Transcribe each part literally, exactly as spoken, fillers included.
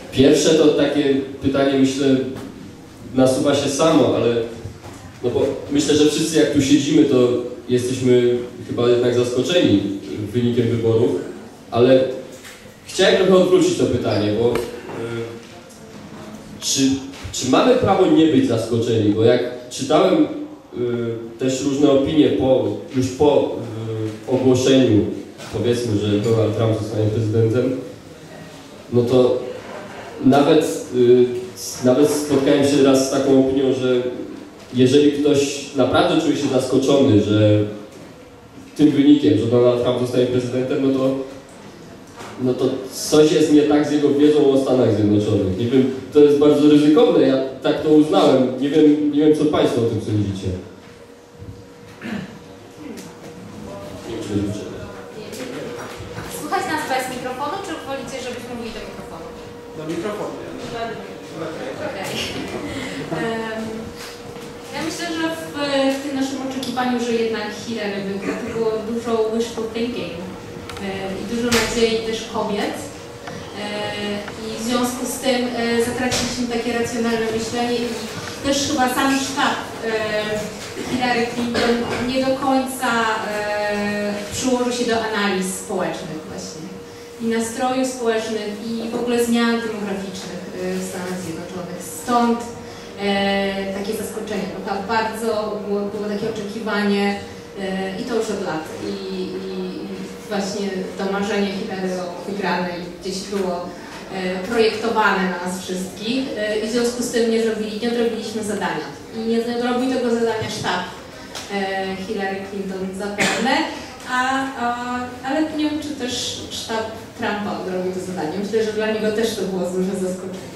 Pierwsze to takie pytanie, myślę, nasuwa się samo, ale no bo myślę, że wszyscy jak tu siedzimy, to jesteśmy chyba jednak zaskoczeni wynikiem wyborów, ale chciałem trochę odwrócić to pytanie, bo yy, czy, czy mamy prawo nie być zaskoczeni? Bo jak czytałem yy, też różne opinie po, już po yy, ogłoszeniu, powiedzmy, że Donald Trump zostanie prezydentem, no to nawet, yy, nawet spotkałem się raz z taką opinią, że jeżeli ktoś naprawdę czuje się zaskoczony, że tym wynikiem, że Donald Trump zostaje prezydentem, no to, no to coś jest nie tak z jego wiedzą o Stanach Zjednoczonych. Nie wiem, to jest bardzo ryzykowne, ja tak to uznałem. Nie wiem, nie wiem co Państwo o tym sądzicie. Nie wiem, czy będzie. Słuchać nas bez mikrofonu, czy wolicie, żebyśmy mówili do mikrofonu? Do mikrofonu. Okej. Ja myślę, że w, w tym naszym oczekiwaniu, że jednak Hillary wygra, to było dużo wishful thinking i dużo nadziei też kobiet. I w związku z tym zatraciliśmy takie racjonalne myślenie i też chyba sam sztab Hillary Clinton nie do końca przyłoży się do analiz społecznych właśnie. I nastrojów społecznych i w ogóle zmian demograficznych w Stanach Zjednoczonych. Stąd E, takie zaskoczenie, bo tam bardzo było, było takie oczekiwanie e, i to już od lat i, i, i właśnie to marzenie Hillary o wygranej gdzieś było e, projektowane na nas wszystkich e, i w związku z tym nie, zrobili, nie odrobiliśmy zadania i nie zrobił tego zadania sztab e, Hillary Clinton zapewne, a, a, ale nie wiem, czy też sztab Trumpa odrobił to zadanie. Myślę, że dla niego też to było duże zaskoczenie.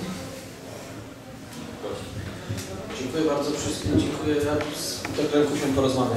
Dziękuję bardzo wszystkim, dziękuję, ja z doktorem Kusią porozmawiam.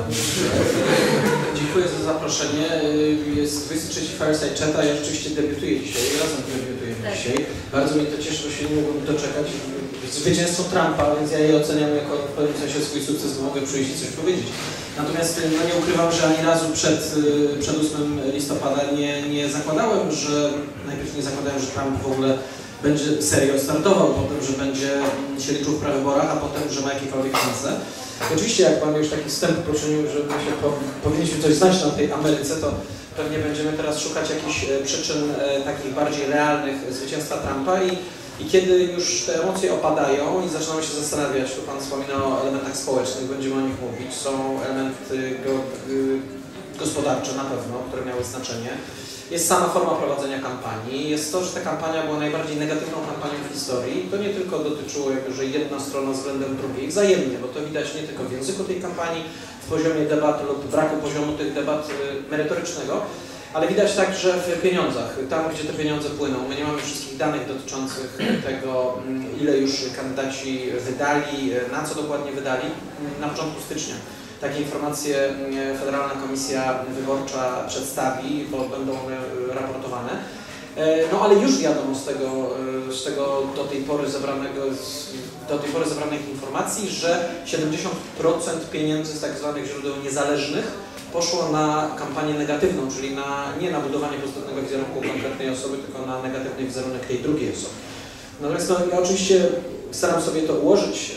Dziękuję za zaproszenie. Jest dwudziesty trzeci Fireside Chata, ja rzeczywiście debiutuję dzisiaj, razem debiutujemy tak. dzisiaj. Bardzo mnie to cieszy, że się nie mogłem doczekać. Zwycięstwo Trumpa, więc ja je oceniam jako w pewnym sensie swój sukces, bo mogę przyjść i coś powiedzieć. Natomiast no, nie ukrywam, że ani razu przed, przed ósmym listopada nie, nie zakładałem, że najpierw nie zakładałem, że Trump w ogóle będzie serio startował, potem, że będzie się liczył w prawyborach, a potem, że ma jakiekolwiek szanse. I oczywiście, jak Pan już taki wstęp poczynił, że się po, powinniśmy coś znać na tej Ameryce, to pewnie będziemy teraz szukać jakichś przyczyn e, takich bardziej realnych zwycięstwa Trumpa i, i kiedy już te emocje opadają i zaczynamy się zastanawiać, tu Pan wspominał o elementach społecznych, będziemy o nich mówić, są elementy go, gospodarcze na pewno, które miały znaczenie. Jest sama forma prowadzenia kampanii, jest to, że ta kampania była najbardziej negatywną kampanią w historii. To nie tylko dotyczyło jakby, że jedna strona względem drugiej, wzajemnie, bo to widać nie tylko w języku tej kampanii, w poziomie debat lub braku poziomu tych debat merytorycznego, ale widać także w pieniądzach, tam gdzie te pieniądze płyną. My nie mamy wszystkich danych dotyczących tego, ile już kandydaci wydali, na co dokładnie wydali na początku stycznia. Takie informacje Federalna Komisja Wyborcza przedstawi, bo będą one raportowane. No ale już wiadomo z tego, z tego do tej pory zebranego, do tej pory zebranych informacji, że siedemdziesiąt procent pieniędzy z tak zwanych źródeł niezależnych poszło na kampanię negatywną, czyli na, nie na budowanie pozytywnego wizerunku konkretnej osoby, tylko na negatywny wizerunek tej drugiej osoby. Natomiast no, ja oczywiście staram sobie to ułożyć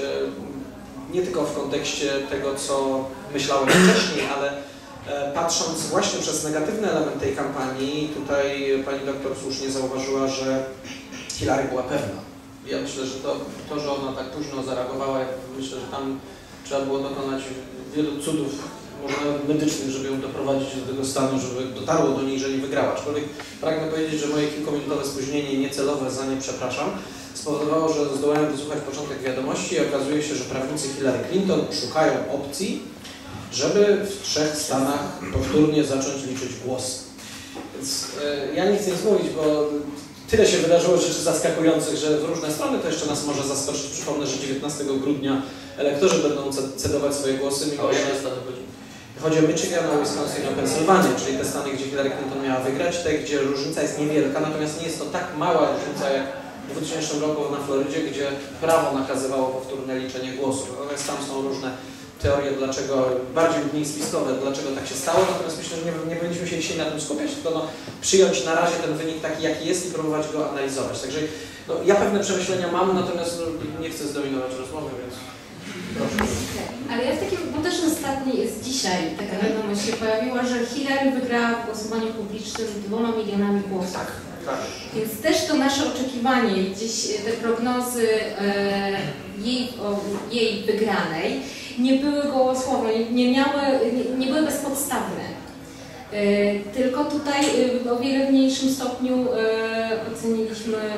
nie tylko w kontekście tego, co myślałem wcześniej, ale e, patrząc właśnie przez negatywny element tej kampanii, tutaj pani doktor słusznie zauważyła, że Hillary była pewna. Ja myślę, że to, to, że ona tak późno zareagowała, myślę, że tam trzeba było dokonać wielu cudów, może nawet medycznych, żeby ją doprowadzić do tego stanu, żeby dotarło do niej, że nie wygrała. Aczkolwiek pragnę powiedzieć, że moje kilkuminutowe spóźnienie niecelowe, za nie przepraszam, spowodowało, że zdołałem wysłuchać początek wiadomości i okazuje się, że prawnicy Hillary Clinton szukają opcji, żeby w trzech stanach powtórnie zacząć liczyć głosy. Więc e, ja nie chcę nic mówić, bo tyle się wydarzyło rzeczy zaskakujących, że w różne strony to jeszcze nas może zaskoczyć. Przypomnę, że dziewiętnastego grudnia elektorzy będą cedować swoje głosy. Mimo że chodzi o Michigan, o Wisconsin, o Pensylwanię, czyli te stany, gdzie Hillary Clinton miała wygrać, te, gdzie różnica jest niewielka, natomiast nie jest to tak mała różnica jak w dwutysięcznym roku na Florydzie, gdzie prawo nakazywało powtórne liczenie głosów. Natomiast tam są różne teorie, dlaczego, bardziej lub mniej spiskowe, dlaczego tak się stało, natomiast myślę, że nie, nie powinniśmy się dzisiaj na tym skupiać, tylko no, przyjąć na razie ten wynik taki, jaki jest i próbować go analizować. Także No, ja pewne przemyślenia mam, natomiast no, nie chcę zdominować rozmowy, więc proszę. Ale ja w takim, bo też ostatni jest dzisiaj taka wiadomość się pojawiła, że Hillary wygrała w głosowaniu publicznym dwoma milionami głosów. Tak, tak. Więc też to nasze oczekiwanie, gdzieś te prognozy e, jej, o, jej wygranej nie były gołosłowne, nie, nie, miały, nie, nie były bezpodstawne. E, tylko tutaj e, o wiele mniejszym stopniu e, oceniliśmy e,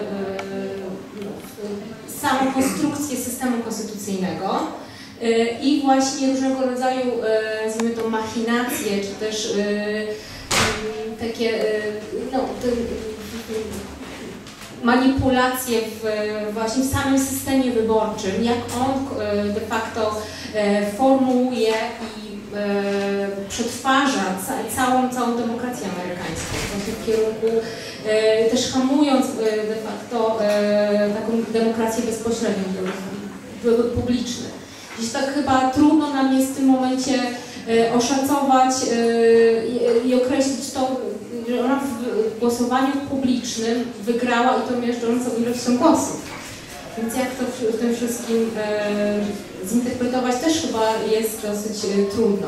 samą konstrukcję systemu konstytucyjnego e, i właśnie różnego rodzaju, e, nazwijmy to, machinacje, czy też e, takie, e, no, te, manipulacje w, właśnie w samym systemie wyborczym, jak on de facto formułuje i przetwarza całą, całą demokrację amerykańską w tym kierunku, też hamując de facto taką demokrację bezpośrednią, publiczną. Dziś tak chyba trudno nam jest w tym momencie oszacować i określić to, że ona w głosowaniu publicznym wygrała i to miażdżącą ilością głosów. Więc jak to w tym wszystkim zinterpretować też chyba jest dosyć trudno.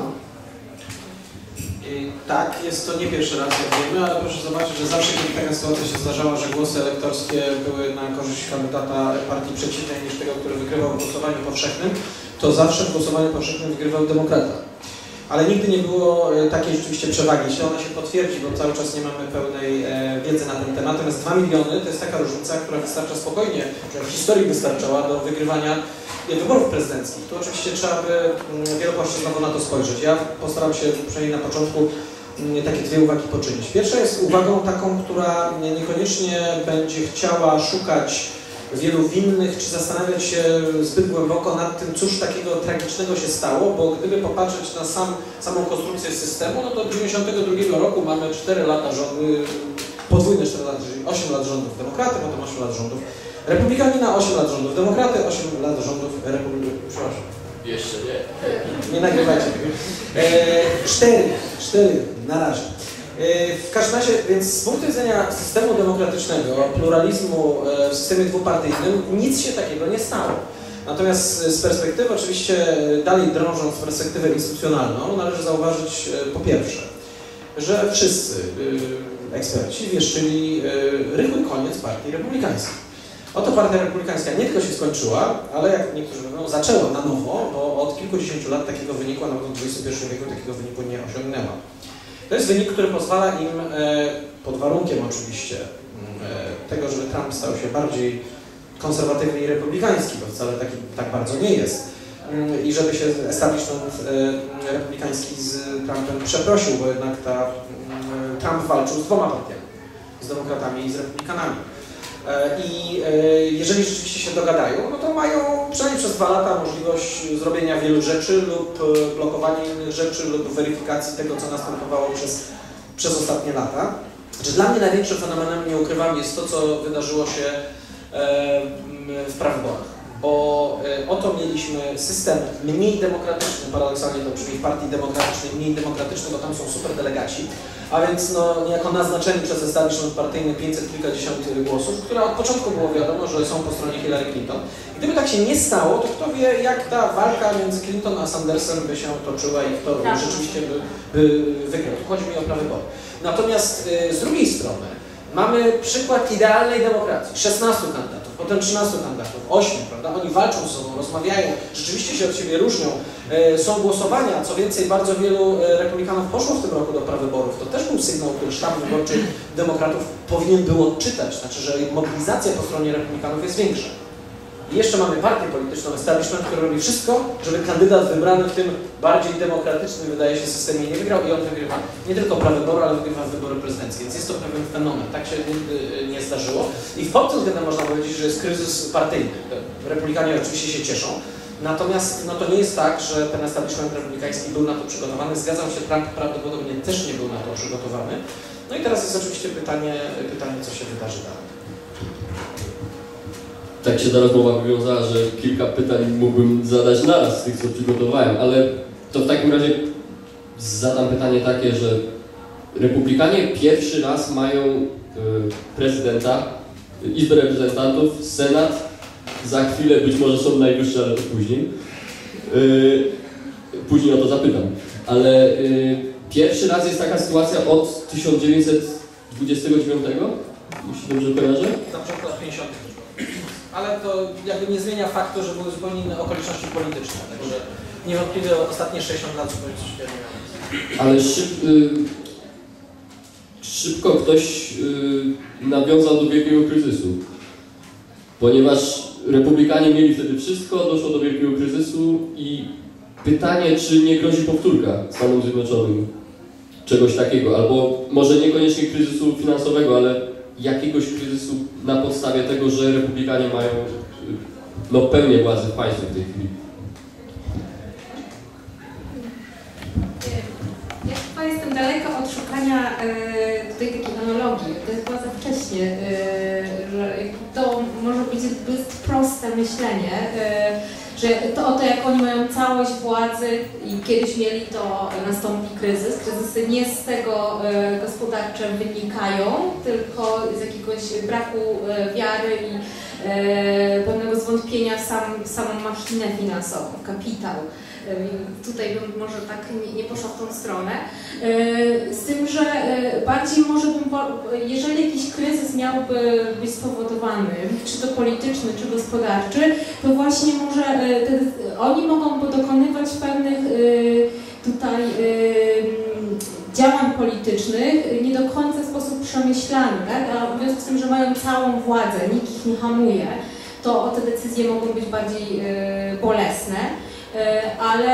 I tak, jest to nie pierwszy raz, jak wiemy, ale proszę zobaczyć, że zawsze kiedy taka sytuacja się zdarzała, że głosy elektorskie były na korzyść kandydata partii przeciwnej niż tego, który wygrywał w głosowaniu powszechnym, to zawsze w głosowaniu powszechnym wygrywał demokrata. Ale nigdy nie było takiej rzeczywiście przewagi. Jeśli ona się potwierdzi, bo cały czas nie mamy pełnej e, wiedzy na ten temat, natomiast dwa miliony to jest taka różnica, która wystarcza spokojnie, że w historii wystarczała do wygrywania wyborów prezydenckich. Tu oczywiście trzeba by wielopłaszczyznowo na to spojrzeć. Ja postaram się przynajmniej na początku takie dwie uwagi poczynić. Pierwsza jest uwagą taką, która niekoniecznie będzie chciała szukać wielu winnych, czy zastanawiać się zbyt głęboko nad tym, cóż takiego tragicznego się stało, bo gdyby popatrzeć na sam, samą konstrukcję systemu, no to od dziewięćdziesiątego drugiego roku mamy cztery lata rządy, podwójne cztery lata, czyli osiem lat rządów demokraty, potem osiem lat rządów republikanina, osiem lat rządów demokraty, osiem lat rządów republikanina. Przepraszam. Jeszcze nie. Nie nagrywajcie tego. E, cztery, cztery na razie. W każdym razie, więc z punktu widzenia systemu demokratycznego, pluralizmu w systemie dwupartyjnym, nic się takiego nie stało. Natomiast z perspektywy, oczywiście dalej drążąc perspektywę instytucjonalną, należy zauważyć po pierwsze, że wszyscy eksperci wieszczyli rychły koniec partii republikańskiej. Oto partia republikańska nie tylko się skończyła, ale jak niektórzy mówią, zaczęła na nowo, bo od kilkudziesięciu lat takiego wyniku, a nawet w dwudziestym pierwszym wieku takiego wyniku nie osiągnęła. To jest wynik, który pozwala im, pod warunkiem oczywiście tego, żeby Trump stał się bardziej konserwatywny i republikański, bo wcale taki, tak bardzo nie jest, i żeby się establishment republikański z Trumpem przeprosił, bo jednak ta, Trump walczył z dwoma partiami, z demokratami i z republikanami. I jeżeli rzeczywiście się dogadają, no to mają przynajmniej przez dwa lata możliwość zrobienia wielu rzeczy lub blokowania innych rzeczy lub weryfikacji tego, co następowało przez, przez ostatnie lata. Znaczy, dla mnie największym fenomenem, nie ukrywam, jest to, co wydarzyło się w prawyborach. Bo oto mieliśmy system mniej demokratyczny, paradoksalnie to brzmi, w partii demokratycznej mniej demokratyczny, bo tam są superdelegaci, a więc no, niejako naznaczeni przez establishment partyjny pięćset kilkadziesiąt głosów, które od początku było wiadomo, że są po stronie Hillary Clinton. I gdyby tak się nie stało, to kto wie, jak ta walka między Clinton a Sandersem by się toczyła i kto tak. rzeczywiście by, by wygrał. Tu chodzi mi o prawybory. Natomiast y, z drugiej strony mamy przykład idealnej demokracji. szesnastu kandydatów, potem trzynastu kandydatów, ośmiu, prawda? Oni walczą ze sobą, rozmawiają, rzeczywiście się od siebie różnią. E, są głosowania, co więcej, bardzo wielu republikanów poszło w tym roku do prawyborów. To też był sygnał, który sztab wyborczy demokratów powinien było odczytać. Znaczy, że mobilizacja po stronie republikanów jest większa. I jeszcze mamy partię polityczną, establishment, który robi wszystko, żeby kandydat wybrany w tym bardziej demokratycznym, wydaje się, systemie nie wygrał i on wygrywa nie tylko prawybory, ale wygrywa wybory prezydenckie. Więc jest to pewien fenomen. Tak się nigdy nie zdarzyło. I pod tym względem można powiedzieć, że jest kryzys partyjny. Republikanie oczywiście się cieszą. Natomiast no, to nie jest tak, że ten establishment republikański był na to przygotowany. Zgadzam się, Trump prawdopodobnie też nie był na to przygotowany. No i teraz jest oczywiście pytanie, pytanie co się wydarzy dalej. Tak się ta rozmowa wywiązała, że kilka pytań mógłbym zadać naraz z tych, co przygotowałem, ale to w takim razie zadam pytanie takie, że republikanie pierwszy raz mają y, prezydenta, Izbę Reprezentantów, Senat, za chwilę być może Sąd Najwyższy, ale to później. Yy, później o to zapytam. Ale yy, pierwszy raz jest taka sytuacja od tysiąc dziewięćset dwudziestego dziewiątego, jeśli dobrze kojarzę? Na przykład lat pięćdziesiątych. Ale to jakby nie zmienia faktu, że były zupełnie inne okoliczności polityczne. Także niewątpliwie ostatnie sześćdziesiąt lat zupełnie coś nie miało. Ale szyb, yy, szybko ktoś yy, nawiązał do wielkiego kryzysu. Ponieważ republikanie mieli wtedy wszystko, doszło do wielkiego kryzysu i pytanie, czy nie grozi powtórka Stanom Zjednoczonym czegoś takiego, albo może niekoniecznie kryzysu finansowego, ale jakiegoś kryzysu na podstawie tego, że republikanie mają no, pełnię władzy w państwie w tej chwili. Ja chyba jestem daleka od szukania e, tutaj takiej analogii. To jest chyba za wcześnie, e, że to może być zbyt proste myślenie, e, że to o to, jak oni mają całość władzy i kiedyś mieli, to nastąpi kryzys. Kryzysy nie z tego e, gospodarcze wynikają, tylko z jakiegoś braku e, wiary i e, pewnego zwątpienia w, sam, w samą machinę finansową, w kapitał. Tutaj bym może tak nie, nie poszła w tą stronę. Z tym, że bardziej może bym, jeżeli jakiś kryzys miałby być spowodowany, czy to polityczny, czy gospodarczy, to właśnie może te, oni mogą dokonywać pewnych tutaj działań politycznych nie do końca w sposób przemyślany, tak? A w związku z tym, że mają całą władzę, nikt ich nie hamuje, to te decyzje mogą być bardziej bolesne. Ale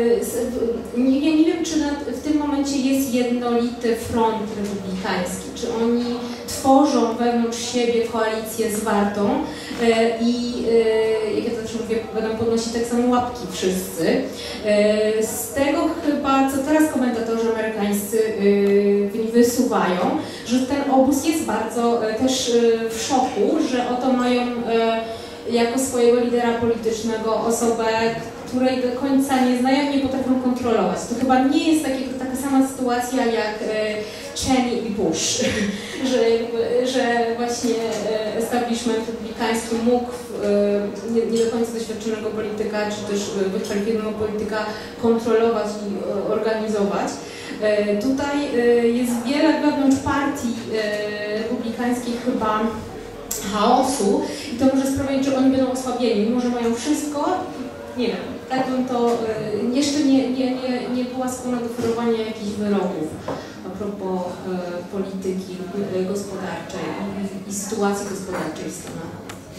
ja nie wiem, czy w tym momencie jest jednolity front republikański, czy oni tworzą wewnątrz siebie koalicję zwartą i, jak ja zawsze mówię, będą podnosić tak samo łapki wszyscy. Z tego chyba, co teraz komentatorzy amerykańscy wysuwają, że ten obóz jest bardzo też w szoku, że oto mają jako swojego lidera politycznego osobę, której do końca nie znają, nie potrafią kontrolować. To chyba nie jest takie, taka sama sytuacja jak e, Cheney i Bush, że, że właśnie e, establishment republikański mógł e, nie, nie do końca doświadczonego polityka, czy też wykwalifikowanego polityka kontrolować i e, organizować. E, tutaj e, jest wiele wewnątrz partii e, republikańskich chyba chaosu i to może sprawiać, że oni będą osłabieni, mimo że mają wszystko. Nie wiem, tak bym to, y, jeszcze nie, nie, nie, nie była skłonna do ferowania jakichś wyroków a propos y, polityki y, gospodarczej i, i sytuacji gospodarczej w Stanach.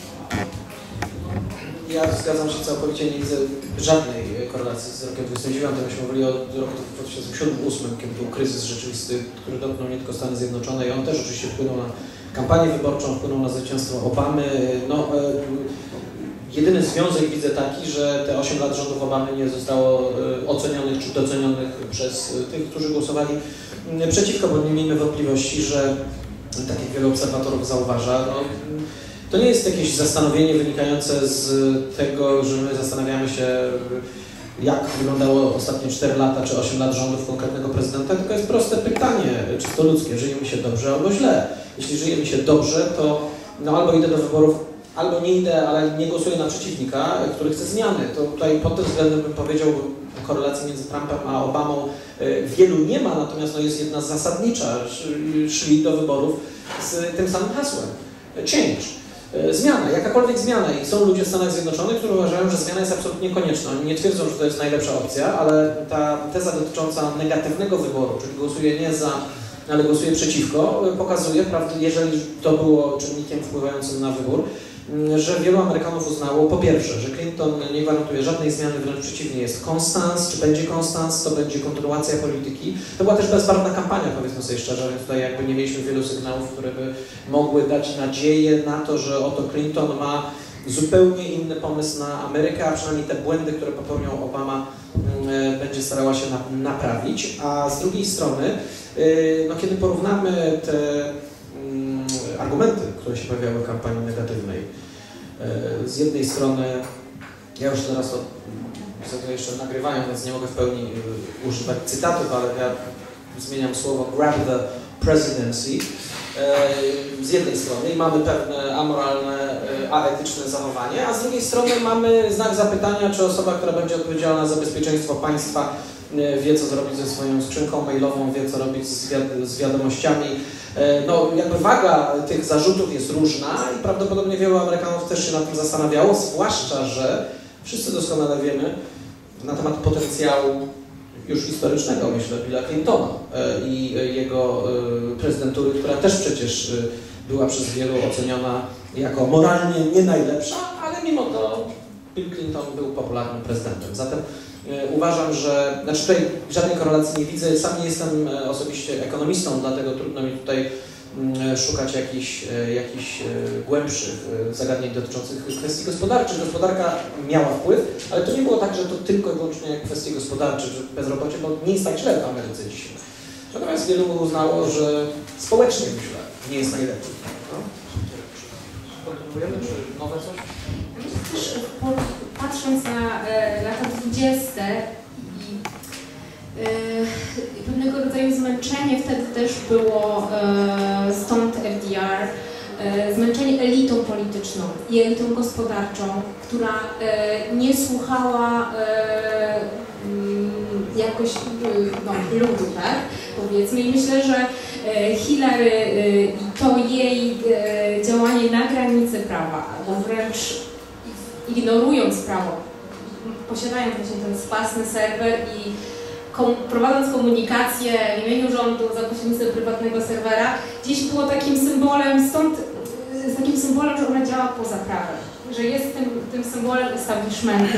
Ja zgadzam się całkowicie, nie widzę żadnej korelacji z rokiem dwudziestym dziewiątym. Myśmy mówili o roku dwa tysiące siódmym dwa tysiące ósmym, kiedy był kryzys rzeczywisty, który dotknął nie tylko Stany Zjednoczone i on też oczywiście wpłynął na kampanię wyborczą, wpłynął na zwycięstwo Obamy. No, y, jedyny związek widzę taki, że te osiem lat rządów Obamy nie zostało y, ocenionych czy docenionych przez tych, którzy głosowali y, przeciwko, bo nie miejmy wątpliwości, że tak jak wielu obserwatorów zauważa, no, to nie jest jakieś zastanowienie wynikające z tego, że my zastanawiamy się, jak wyglądało ostatnie cztery lata czy osiem lat rządów konkretnego prezydenta, tylko jest proste pytanie, czysto ludzkie, żyjemy się dobrze albo źle. Jeśli żyjemy się dobrze, to no, albo idę do wyborów, albo nie idę, ale nie głosuję na przeciwnika, który chce zmiany. To tutaj pod tym względem bym powiedział, korelacji między Trumpem a Obamą wielu nie ma, natomiast no, jest jedna zasadnicza, szli do wyborów z tym samym hasłem. Change. Zmiana, jakakolwiek zmiana i są ludzie w Stanach Zjednoczonych, którzy uważają, że zmiana jest absolutnie konieczna. Oni nie twierdzą, że to jest najlepsza opcja, ale ta teza dotycząca negatywnego wyboru, czyli głosuje nie za, ale głosuje przeciwko, pokazuje, prawda, jeżeli to było czynnikiem wpływającym na wybór, że wielu Amerykanów uznało po pierwsze, że Clinton nie gwarantuje żadnej zmiany, wręcz przeciwnie, jest konstans, czy będzie konstans, to będzie kontynuacja polityki. To była też bezbarwna kampania, powiedzmy sobie szczerze, więc tutaj jakby nie mieliśmy wielu sygnałów, które by mogły dać nadzieję na to, że oto Clinton ma zupełnie inny pomysł na Amerykę, a przynajmniej te błędy, które popełniał Obama, będzie starała się na, naprawić. A z drugiej strony, no, kiedy porównamy te argumenty, które się pojawiały w kampanii negatywnej. Z jednej strony, ja już teraz to jeszcze nagrywają, więc nie mogę w pełni używać cytatów, ale ja zmieniam słowo grab the presidency, z jednej strony i mamy pewne amoralne, aetyczne zachowanie, a z drugiej strony mamy znak zapytania, czy osoba, która będzie odpowiedzialna za bezpieczeństwo państwa, wie, co zrobić ze swoją skrzynką mailową, wie, co robić z, wiad z wiadomościami. No, jakby waga tych zarzutów jest różna i prawdopodobnie wielu Amerykanów też się nad tym zastanawiało, zwłaszcza, że wszyscy doskonale wiemy na temat potencjału już historycznego, myślę, Billa Clintona i jego prezydentury, która też przecież była przez wielu oceniona jako moralnie nie najlepsza, ale mimo to Bill Clinton był popularnym prezydentem. Zatem uważam, że, znaczy tutaj żadnej korelacji nie widzę, sam nie jestem osobiście ekonomistą, dlatego trudno mi tutaj szukać jakichś, jakichś głębszych zagadnień dotyczących kwestii gospodarczych. Gospodarka miała wpływ, ale to nie było tak, że to tylko i wyłącznie kwestie gospodarcze, że bezrobocie, bo nie jest tak źle w Ameryce dzisiaj. Natomiast wielu uznało, że społecznie, myślę, nie jest najlepiej. No? Kontynuujemy, czy nowe coś? Też patrząc na e, lata dwudzieste i e, pewnego rodzaju zmęczenie wtedy też było, e, stąd F D R, e, zmęczenie elitą polityczną i elitą gospodarczą, która e, nie słuchała e, jakoś no, ludu, tak? Powiedzmy. I myślę, że Hillary i to jej działanie na granicy prawa, albo wręcz ignorując prawo, posiadając właśnie ten spasny serwer i kom prowadząc komunikację w imieniu rządu za pośrednictwem prywatnego serwera, gdzieś było takim symbolem, stąd z takim symbolem, że ona działa poza prawem, że jest tym, tym symbolem establishmentu,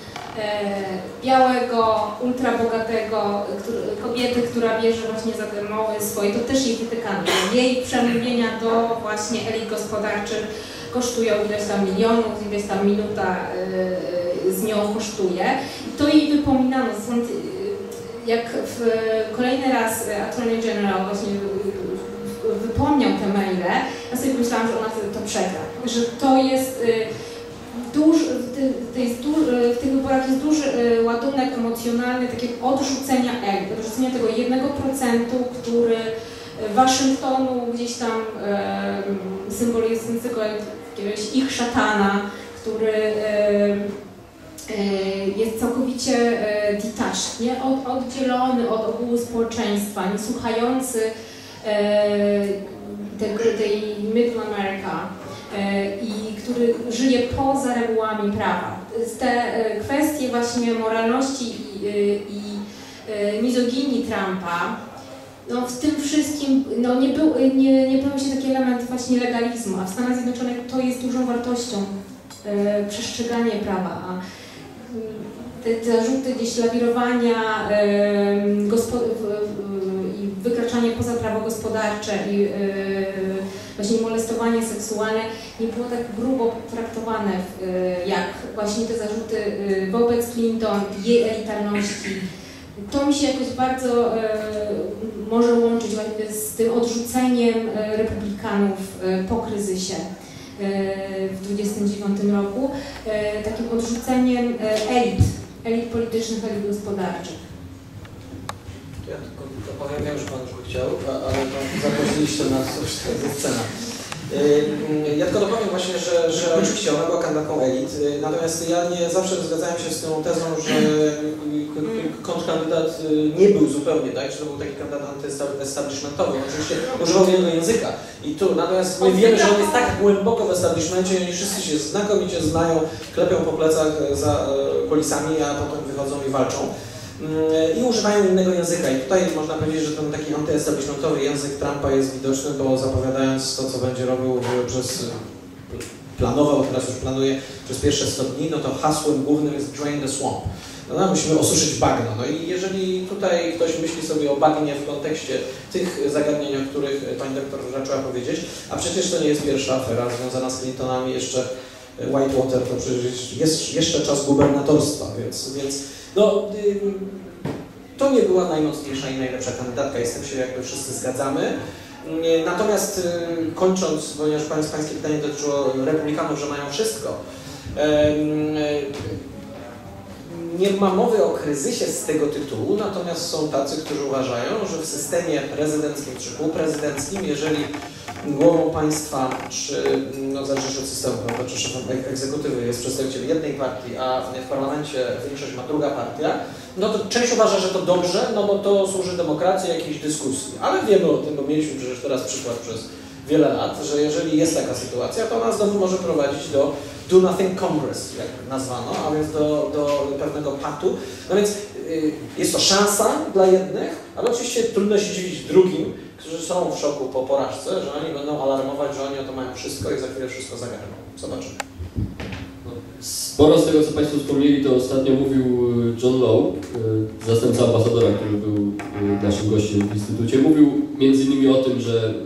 e, białego, ultrabogatego, który, kobiety, która bierze właśnie za te moły swoje, to też jej wytykano. Jej przemówienia do właśnie elit gospodarczych kosztują ileś tam milionów, ileś tam minuta y, z nią kosztuje. I to jej wypominano. Stąd, jak w, kolejny raz Attorney General właśnie wypomniał te maile, ja sobie myślałam, że ona to przegra. Że to jest y, duż, to jest duż, w tych wyborach jest duży ładunek emocjonalny takiego odrzucenia elit, odrzucenia tego jednego procentu, który Waszyngtonu gdzieś tam e, symbolizującego jakiegoś ich szatana, który e, e, jest całkowicie e, detached, nie? Od, oddzielony od ogółu społeczeństwa, nie słuchający e, tego, tej Middle America e, i który żyje poza regułami prawa. Te e, kwestie właśnie moralności i, i, i e, mizoginii Trumpa, no w tym wszystkim no nie, był, nie, nie pojawił się taki element właśnie legalizmu, a w Stanach Zjednoczonych to jest dużą wartością, e, przestrzeganie prawa, a te, te zarzuty gdzieś lawirowania e, i wykraczanie poza prawo gospodarcze i e, właśnie molestowanie seksualne nie było tak grubo traktowane w, e, jak właśnie te zarzuty e, wobec Clinton, jej elitarności. To mi się jakoś bardzo e, może łączyć z tym odrzuceniem e, republikanów e, po kryzysie e, w dwudziestym dziewiątym roku, e, takim odrzuceniem e, elit, elit politycznych, elit gospodarczych. Ja tylko powiem, wiem, że Pan już by chciał, ale zaprosiliście nas już ze scena. Ja tylko dopowiem właśnie, że, że oczywiście ona była kandydatką elit, natomiast ja nie zawsze zgadzałem się z tą tezą, że kontrkandydat nie był zupełnie, tak, że to był taki kandydat antyestablishmentowy. Oczywiście używał wielkiego języka i tu, natomiast my wiemy, że on jest tak głęboko w establishmencie i oni wszyscy się znakomicie znają, klepią po plecach za kulisami, a potem wychodzą i walczą. I używają innego języka. I tutaj można powiedzieć, że ten taki antyestablishmentowy język Trumpa jest widoczny, bo zapowiadając to, co będzie robił przez, planował, teraz już planuje przez pierwsze sto dni, no to hasłem głównym jest drain the swamp. No, no, musimy osuszyć bagno. No i jeżeli tutaj ktoś myśli sobie o bagnie w kontekście tych zagadnień, o których pani doktor zaczęła powiedzieć, a przecież to nie jest pierwsza afera związana z Clintonami, jeszcze Whitewater, to przecież jest jeszcze czas gubernatorstwa, więc, więc no, to nie była najmocniejsza i najlepsza kandydatka i z tym się jakby wszyscy zgadzamy. Natomiast kończąc, ponieważ pańskie pytanie dotyczyło republikanów, że mają wszystko, nie ma mowy o kryzysie z tego tytułu, natomiast są tacy, którzy uważają, że w systemie prezydenckim czy półprezydenckim, jeżeli głową państwa, czy no zależy od systemu, prawda, czy szefem egzekutywy jest przedstawiciel jednej partii, a w parlamencie większość ma druga partia, no to część uważa, że to dobrze, no bo to służy demokracji, jakiejś dyskusji. Ale wiemy o tym, bo mieliśmy przecież teraz przykład przez wiele lat, że jeżeli jest taka sytuacja, to ona znowu może prowadzić do do nothing Congress, jak nazwano, a więc do, do pewnego paktu. No więc y, jest to szansa dla jednych, ale oczywiście trudno się dziwić drugim, którzy są w szoku po porażce, że oni będą alarmować, że oni o to mają wszystko i za chwilę wszystko zagarną. Zobaczymy. Sporo z tego, co Państwo wspomnieli, to ostatnio mówił John Lowe, zastępca ambasadora, który był naszym gościem w Instytucie. Mówił między innymi o tym, że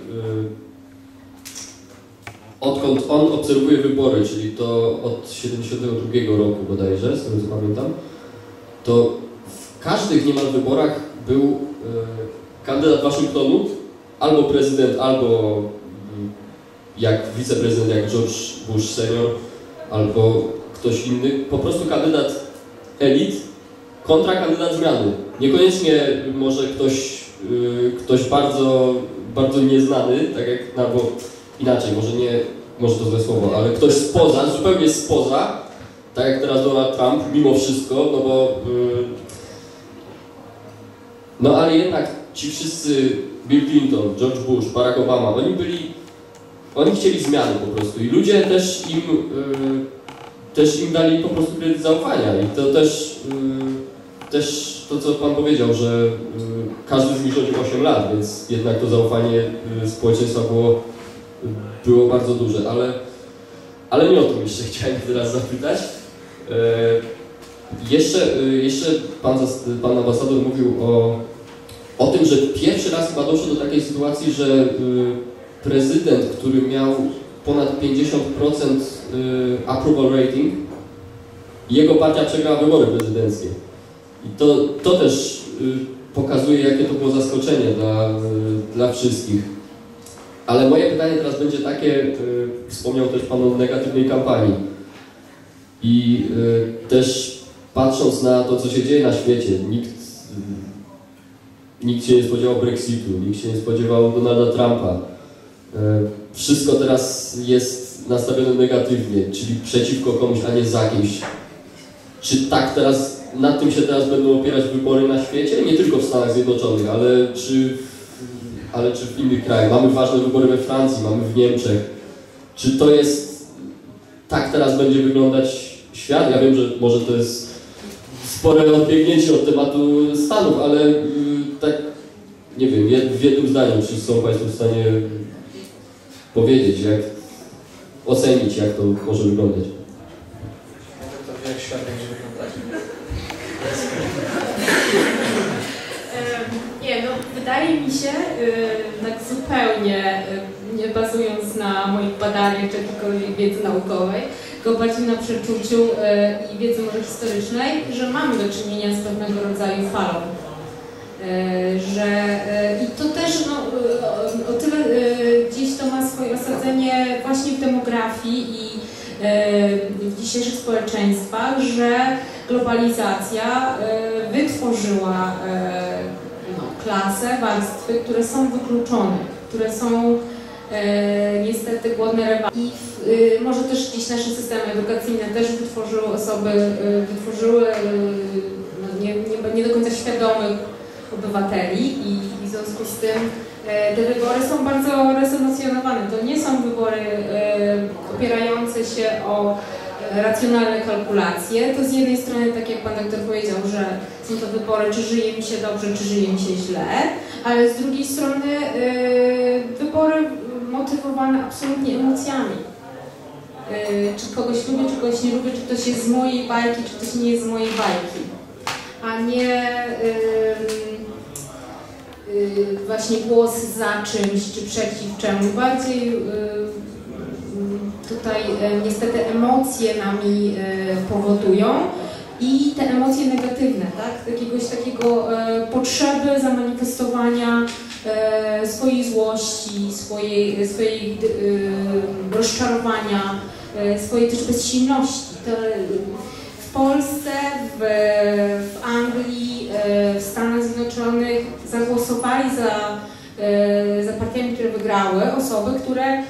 odkąd on obserwuje wybory, czyli to od siedemdziesiątego drugiego roku bodajże, z tego co pamiętam, to w każdych niemal wyborach był kandydat Waszyngtonu, albo prezydent, albo jak wiceprezydent, jak George Bush senior, albo ktoś inny, po prostu kandydat elit kontra kandydat zmiany. Niekoniecznie może ktoś, yy, ktoś bardzo, bardzo nieznany, tak jak, no, bo inaczej, może nie, może to złe słowo, ale ktoś spoza, zupełnie spoza, tak jak teraz Donald Trump, mimo wszystko, no bo yy, no ale jednak ci wszyscy, Bill Clinton, George Bush, Barack Obama, oni byli, oni chcieli zmiany po prostu i ludzie też im yy, też im dali po prostu kredyt zaufania i to też, yy, też to, co Pan powiedział, że yy, każdy z nich rządził osiem lat, więc jednak to zaufanie yy, społeczeństwa było, yy, było bardzo duże, ale, ale nie o tym jeszcze chciałem teraz zapytać. Yy, jeszcze yy, jeszcze pan, pan ambasador mówił o, o tym, że pierwszy raz chyba doszło do takiej sytuacji, że yy, prezydent, który miał ponad pięćdziesiąt procent approval rating, jego partia przegrała wybory prezydenckie. I to, to też pokazuje, jakie to było zaskoczenie dla, dla wszystkich. Ale moje pytanie teraz będzie takie, wspomniał też Pan o negatywnej kampanii. I też patrząc na to, co się dzieje na świecie, nikt, nikt się nie spodziewał Brexitu, nikt się nie spodziewał Donalda Trumpa. Wszystko teraz jest nastawione negatywnie, czyli przeciwko komuś, a nie za kimś. Czy tak teraz, na tym się teraz będą opierać wybory na świecie? Nie tylko w Stanach Zjednoczonych, ale czy, ale czy w innych krajach? Mamy ważne wybory we Francji, mamy w Niemczech. Czy to jest, tak teraz będzie wyglądać świat? Ja wiem, że może to jest spore odbiegnięcie od tematu Stanów, ale yy, tak, nie wiem, w jednym zdaniu, czy są Państwo w stanie powiedzieć, jak ocenić, jak to może wyglądać. To wie, jak świat będzie wyglądać. Nie, no wydaje mi się, tak zupełnie nie bazując na moich badaniach czy jakiejkolwiek wiedzy naukowej, tylko bardziej na przeczuciu i wiedzy może historycznej, że mamy do czynienia z pewnego rodzaju falą. Że i to też no, o tyle gdzieś to ma swoje osadzenie właśnie w demografii i w dzisiejszych społeczeństwach, że globalizacja wytworzyła no, klasę, warstwy, które są wykluczone, które są niestety głodne rywali. I w, może też gdzieś nasze systemy edukacyjne też wytworzyły osoby, wytworzyły no, nie, nie, nie do końca świadomych obywateli i, i w związku z tym e, te wybory są bardzo resonacjonowane. To nie są wybory e, opierające się o e, racjonalne kalkulacje. To z jednej strony, tak jak Pan doktor powiedział, że są to wybory, czy żyje mi się dobrze, czy żyje mi się źle, ale z drugiej strony e, wybory motywowane absolutnie emocjami. E, czy kogoś lubię, czy kogoś nie lubię, czy ktoś jest z mojej bajki, czy ktoś nie jest z mojej bajki, a nie yy, yy, właśnie głos za czymś czy przeciw czemuś. Bardziej yy, tutaj yy, niestety emocje nami yy, powodują i te emocje negatywne, tak? Jakiegoś takiego yy, potrzeby zamanifestowania yy, swojej złości, swojej, swojej yy, rozczarowania, yy, swojej też bezsilności. To, yy, w Polsce, w, w Anglii, w Stanach Zjednoczonych zagłosowali za, za partiami, które wygrały, osoby, które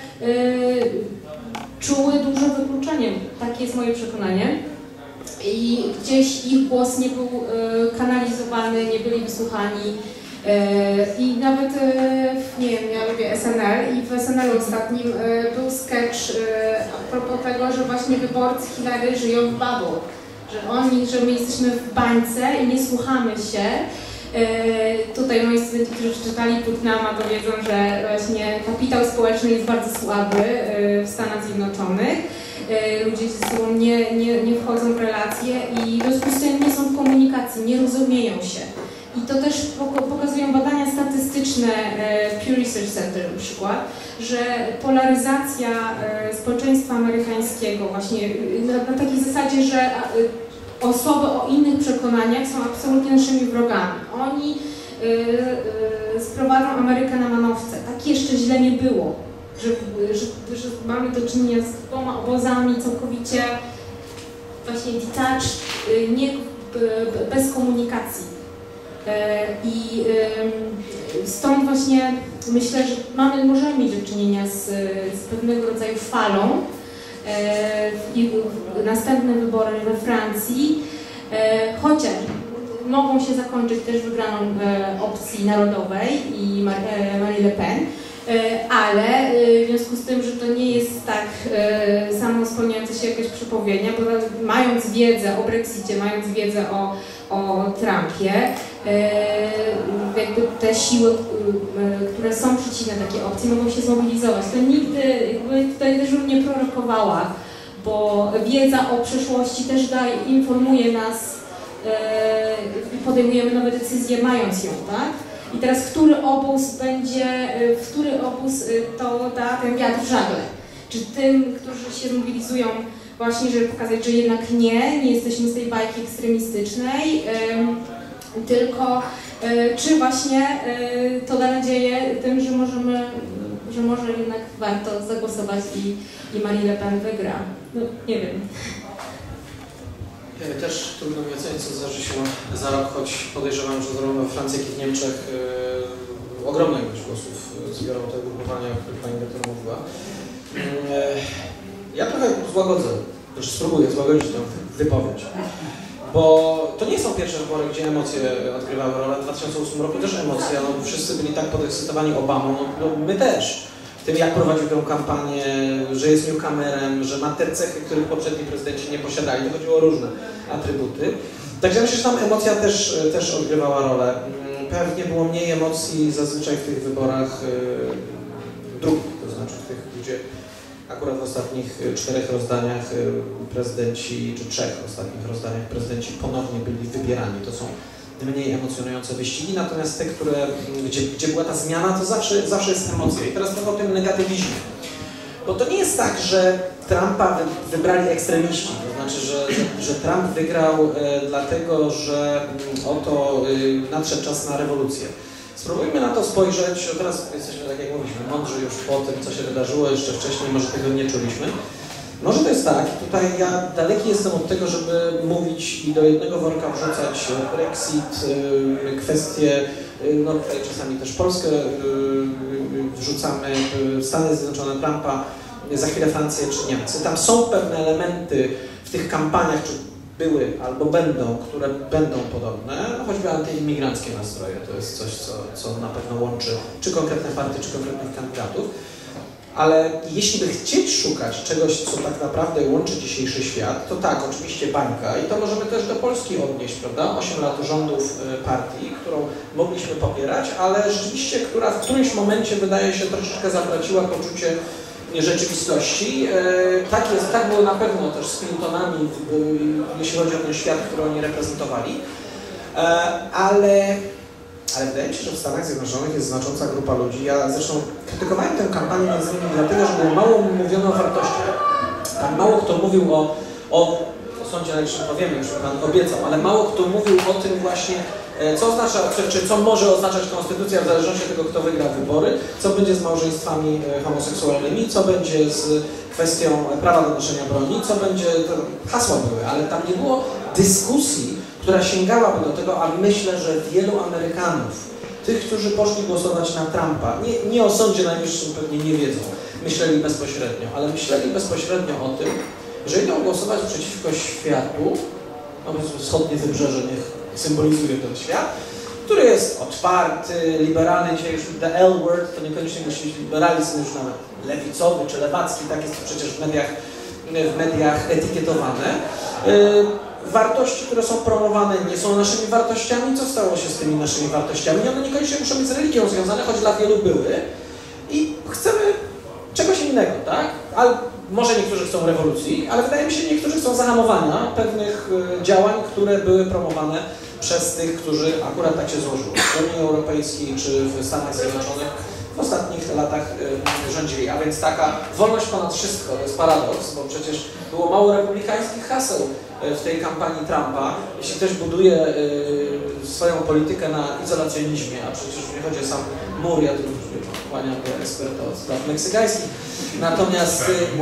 czuły duże wykluczenie. Takie jest moje przekonanie. I gdzieś ich głos nie był kanalizowany, nie byli wysłuchani. I nawet, nie wiem, ja lubię S N L i w S N L ostatnim był sketch a propos tego, że właśnie wyborcy Hillary żyją w bubble. Że oni, że my jesteśmy w bańce i nie słuchamy się. Tutaj moi studenci, którzy przeczytali Putnama, to wiedzą, że właśnie kapitał społeczny jest bardzo słaby w Stanach Zjednoczonych. Ludzie ze sobą nie, nie, nie wchodzą w relacje i w związku z tym nie są w komunikacji, nie rozumieją się. I to też pokazują badania statystyczne Pew Research Center na przykład, że polaryzacja społeczeństwa amerykańskiego właśnie na, na takiej zasadzie, że osoby o innych przekonaniach są absolutnie naszymi wrogami. Oni sprowadzą Amerykę na manowce. Tak jeszcze źle nie było, że, że, że mamy do czynienia z dwoma obozami całkowicie właśnie detached, nie, bez komunikacji. I stąd właśnie myślę, że mamy, możemy mieć do czynienia z, z pewnego rodzaju falą i następne wybory we Francji, chociaż mogą się zakończyć też wygraną opcji narodowej i Marie Le Pen, ale w związku z tym, że to nie jest tak samo spełniające się jakaś przepowiednia, bo mając wiedzę o Brexicie, mając wiedzę o, o Trumpie, jakby te siły, które są przeciwne takiej opcji, mogą się zmobilizować. To nigdy, jakby tutaj też bym nie prorokowała, bo wiedza o przyszłości też daje, informuje nas i podejmujemy nowe decyzje mając ją, tak? I teraz, który obóz będzie, w który obóz to da ten wiatr w żagle? Czy tym, którzy się zmobilizują właśnie, żeby pokazać, że jednak nie, nie jesteśmy z tej bajki ekstremistycznej, tylko czy właśnie to da nadzieję tym, że możemy, że może jednak warto zagłosować i, i Marie Le Pen wygra. No, nie wiem. Też trudno mi ocenić, co zdarzy się za rok, choć podejrzewam, że zarówno we Francji, jak i w Niemczech yy, ogromna ilość głosów zbiorą te ugrupowania, o których pani doktor mówiła. Yy, ja trochę złagodzę, też spróbuję złagodzić tę wypowiedź, bo to nie są pierwsze wybory, gdzie emocje odgrywały rolę. W dwa tysiące ósmym roku też emocje, no, wszyscy byli tak podekscytowani Obamą, no, no my też. Tym, jak prowadził tę kampanię, że jest newcomerem, że ma te cechy, których poprzedni prezydenci nie posiadali. To chodziło o różne atrybuty. Także myślę, że tam emocja też, też odgrywała rolę. Pewnie było mniej emocji zazwyczaj w tych wyborach drugich, to znaczy w tych, gdzie akurat w ostatnich czterech rozdaniach prezydenci, czy trzech ostatnich rozdaniach prezydenci ponownie byli wybierani. To są mniej emocjonujące wyścigi, natomiast te, które, gdzie, gdzie była ta zmiana, to zawsze, zawsze jest emocja. I teraz trochę o tym negatywizmie. Bo to nie jest tak, że Trumpa wy, wybrali ekstremiści, to znaczy, że, że, że Trump wygrał e, dlatego, że m, oto e, nadszedł czas na rewolucję. Spróbujmy na to spojrzeć, teraz jesteśmy, tak jak mówiliśmy, mądrzy już po tym, co się wydarzyło, jeszcze wcześniej może tego nie czuliśmy. Może to jest tak, tutaj ja daleki jestem od tego, żeby mówić i do jednego worka wrzucać Brexit, kwestie, no tutaj czasami też Polskę wrzucamy, Stany Zjednoczone, Trumpa, za chwilę Francję czy Niemcy. Tam są pewne elementy w tych kampaniach, czy były albo będą, które będą podobne, no choćby antyimigranckie nastroje, to jest coś, co, co na pewno łączy czy konkretne partie, czy konkretnych kandydatów. Ale jeśli by chcieć szukać czegoś, co tak naprawdę łączy dzisiejszy świat, to tak, oczywiście bańka i to możemy też do Polski odnieść, prawda? osiem lat rządów partii, którą mogliśmy popierać, ale rzeczywiście, która w którymś momencie wydaje się troszeczkę zatraciła poczucie rzeczywistości. Tak jest, tak było na pewno też z Clintonami, jeśli chodzi o ten świat, który oni reprezentowali, ale Ale wydaje mi się, że w Stanach Zjednoczonych jest znacząca grupa ludzi. Ja zresztą krytykowałem tę kampanię między innymi dlatego, że było mało mówiono o wartościach. Tam mało kto mówił o, o, o Sądzie Najwyższym, powiemy, już Pan obiecał, ale mało kto mówił o tym właśnie, Co oznacza, czy, czy co może oznaczać konstytucja w zależności od tego, kto wygra wybory, co będzie z małżeństwami homoseksualnymi, co będzie z kwestią prawa do noszenia broni, co będzie, to hasła były, ale tam nie było dyskusji, która sięgałaby do tego, a myślę, że wielu Amerykanów, tych, którzy poszli głosować na Trumpa, nie, nie o Sądzie Najwyższym pewnie nie wiedzą, myśleli bezpośrednio, ale myśleli bezpośrednio o tym, że idą głosować przeciwko światu, no wschodnie wybrzeże niech symbolizuje ten świat, który jest otwarty, liberalny, dzisiaj już the L-word, to niekoniecznie musi być liberalizm już nawet lewicowy czy lewacki, tak jest to przecież w mediach, w mediach etykietowane. Wartości, które są promowane, nie są naszymi wartościami. Co stało się z tymi naszymi wartościami? One niekoniecznie muszą być z religią związane, choć dla wielu były. I chcemy czegoś innego, tak? Ale może niektórzy chcą rewolucji, ale wydaje mi się, że niektórzy chcą zahamowania pewnych działań, które były promowane przez tych, którzy akurat tak się złożyło. W Unii Europejskiej czy w Stanach Zjednoczonych w ostatnich latach rządzili. A więc taka wolność ponad wszystko, to jest paradoks, bo przecież było mało republikańskich haseł w tej kampanii Trumpa. Jeśli ktoś buduje swoją politykę na izolacjonizmie, a przecież nie chodzi o sam mur, ja tu kłaniam do eksperta od spraw meksykańskich, natomiast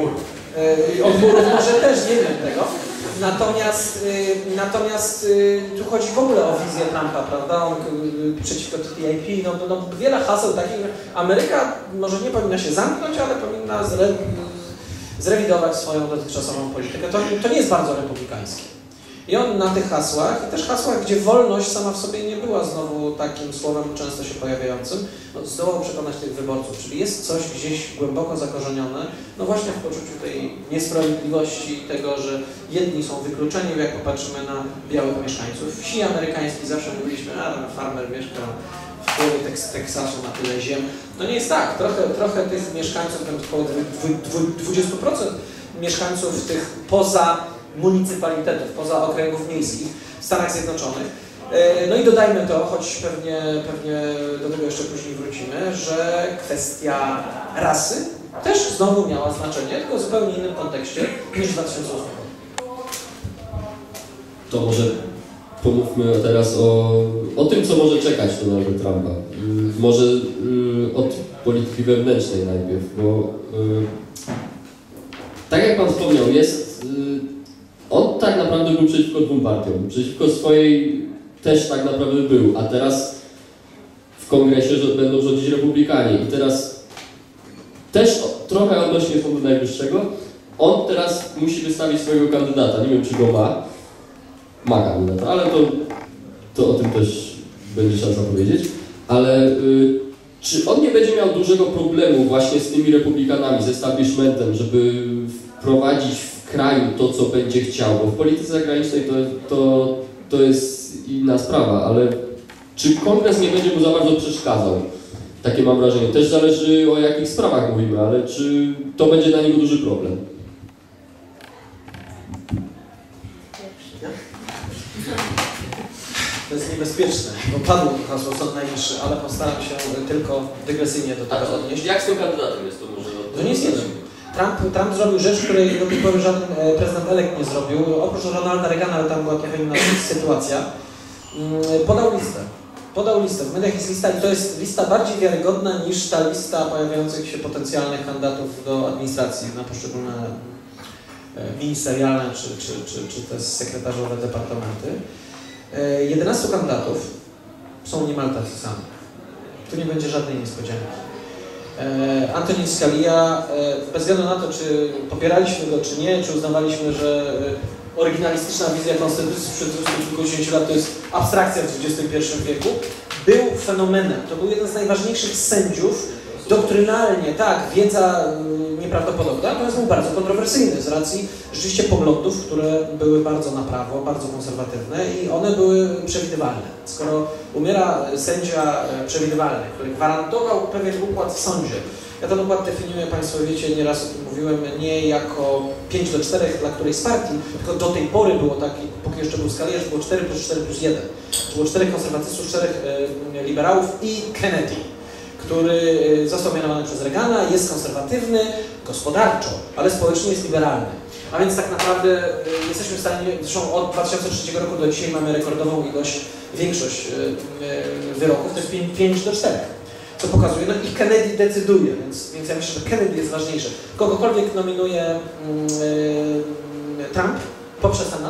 od murów może też nie wiem tego. Natomiast, y, natomiast y, tu chodzi w ogóle o wizję Trumpa, prawda, On, y, przeciwko T T I P, no, no, no wiele haseł takich, Ameryka może nie powinna się zamknąć, ale powinna zre, zrewidować swoją dotychczasową politykę. To, to nie jest bardzo republikańskie. I on na tych hasłach, i też hasłach, gdzie wolność sama w sobie nie była znowu takim słowem często się pojawiającym, no, zdołał przekonać tych wyborców, czyli jest coś gdzieś głęboko zakorzenione, no właśnie w poczuciu tej niesprawiedliwości, tego, że jedni są wykluczeni, jak popatrzymy na białych mieszkańców. Wsi amerykańskiej zawsze mówiliśmy, a farmer mieszka w połowie Teks Teksasu na tyle ziem. No nie jest tak, trochę, trochę tych mieszkańców, około dwadzieścia procent mieszkańców tych poza municypalitetów, poza okręgów miejskich w Stanach Zjednoczonych. No i dodajmy to, choć pewnie, pewnie do tego jeszcze później wrócimy, że kwestia rasy też znowu miała znaczenie, tylko w zupełnie innym kontekście niż w dwa tysiące ósmym roku. To może pomówmy teraz o, o tym, co może czekać Donalda Trumpa. Może od polityki wewnętrznej najpierw, bo tak jak Pan wspomniał, jest on tak naprawdę był przeciwko dwóm partiom, przeciwko swojej też tak naprawdę był, a teraz w kongresie że będą rządzić republikanie i teraz też trochę odnośnie Sądu Najwyższego, on teraz musi wystawić swojego kandydata, nie wiem czy go ma, ma kandydata, ale to, to o tym też będzie szansa powiedzieć, ale y, czy on nie będzie miał dużego problemu właśnie z tymi republikanami, z establishmentem, żeby wprowadzić w kraju to, co będzie chciał, bo w polityce zagranicznej to, to, to jest inna sprawa, ale czy kongres nie będzie mu za bardzo przeszkadzał? Takie mam wrażenie. Też zależy o jakich sprawach mówimy, ale czy to będzie dla niego duży problem? To jest niebezpieczne, bo padło to hasło Sąd Najwyższy, ale postaram się tylko dygresyjnie do tego odnieść. Jak z tym kandydatem jest to może? To nie jest jeden. Trump, Trump zrobił rzecz, której do tej pory żaden prezydent elekt nie zrobił. Oprócz Ronalda Reagana, ale tam była jakaś inna sytuacja. Podał listę. Podał listę. W mediach jest lista i to jest lista bardziej wiarygodna niż ta lista pojawiających się potencjalnych kandydatów do administracji na poszczególne ministerialne czy, czy, czy, czy te sekretarzowe departamenty. jedenastu kandydatów są niemal tacy sami. Tu nie będzie żadnej niespodzianki. Antonin Scalia, bez względu na to, czy popieraliśmy go, czy nie, czy uznawaliśmy, że oryginalistyczna wizja konstytucji sprzed kilkudziesięciu lat to jest abstrakcja w dwudziestym pierwszym wieku, był fenomenem. To był jeden z najważniejszych sędziów, doktrynalnie, tak, wiedza nieprawdopodobna, natomiast był bardzo kontrowersyjny z racji rzeczywiście poglądów, które były bardzo na prawo, bardzo konserwatywne i one były przewidywalne. Skoro umiera sędzia przewidywalny, który gwarantował pewien układ w sądzie, ja ten układ definiuję, Państwo wiecie, nieraz o tym mówiłem, nie jako pięć do czterech dla którejś z partii, tylko do tej pory było tak, póki jeszcze był Scalia, że było cztery plus cztery plus jeden. Że było czterech konserwatystów, czterech e, liberałów i Kennedy, który został mianowany przez Reagana, jest konserwatywny gospodarczo, ale społecznie jest liberalny. A więc tak naprawdę jesteśmy w stanie, zresztą od dwa tysiące trzeciego roku do dzisiaj mamy rekordową ilość większość wyroków, to jest pięć do czterech, co pokazuje, no i Kennedy decyduje, więc, więc ja myślę, że Kennedy jest ważniejszy. Kogokolwiek nominuje Trump poprzez Senat,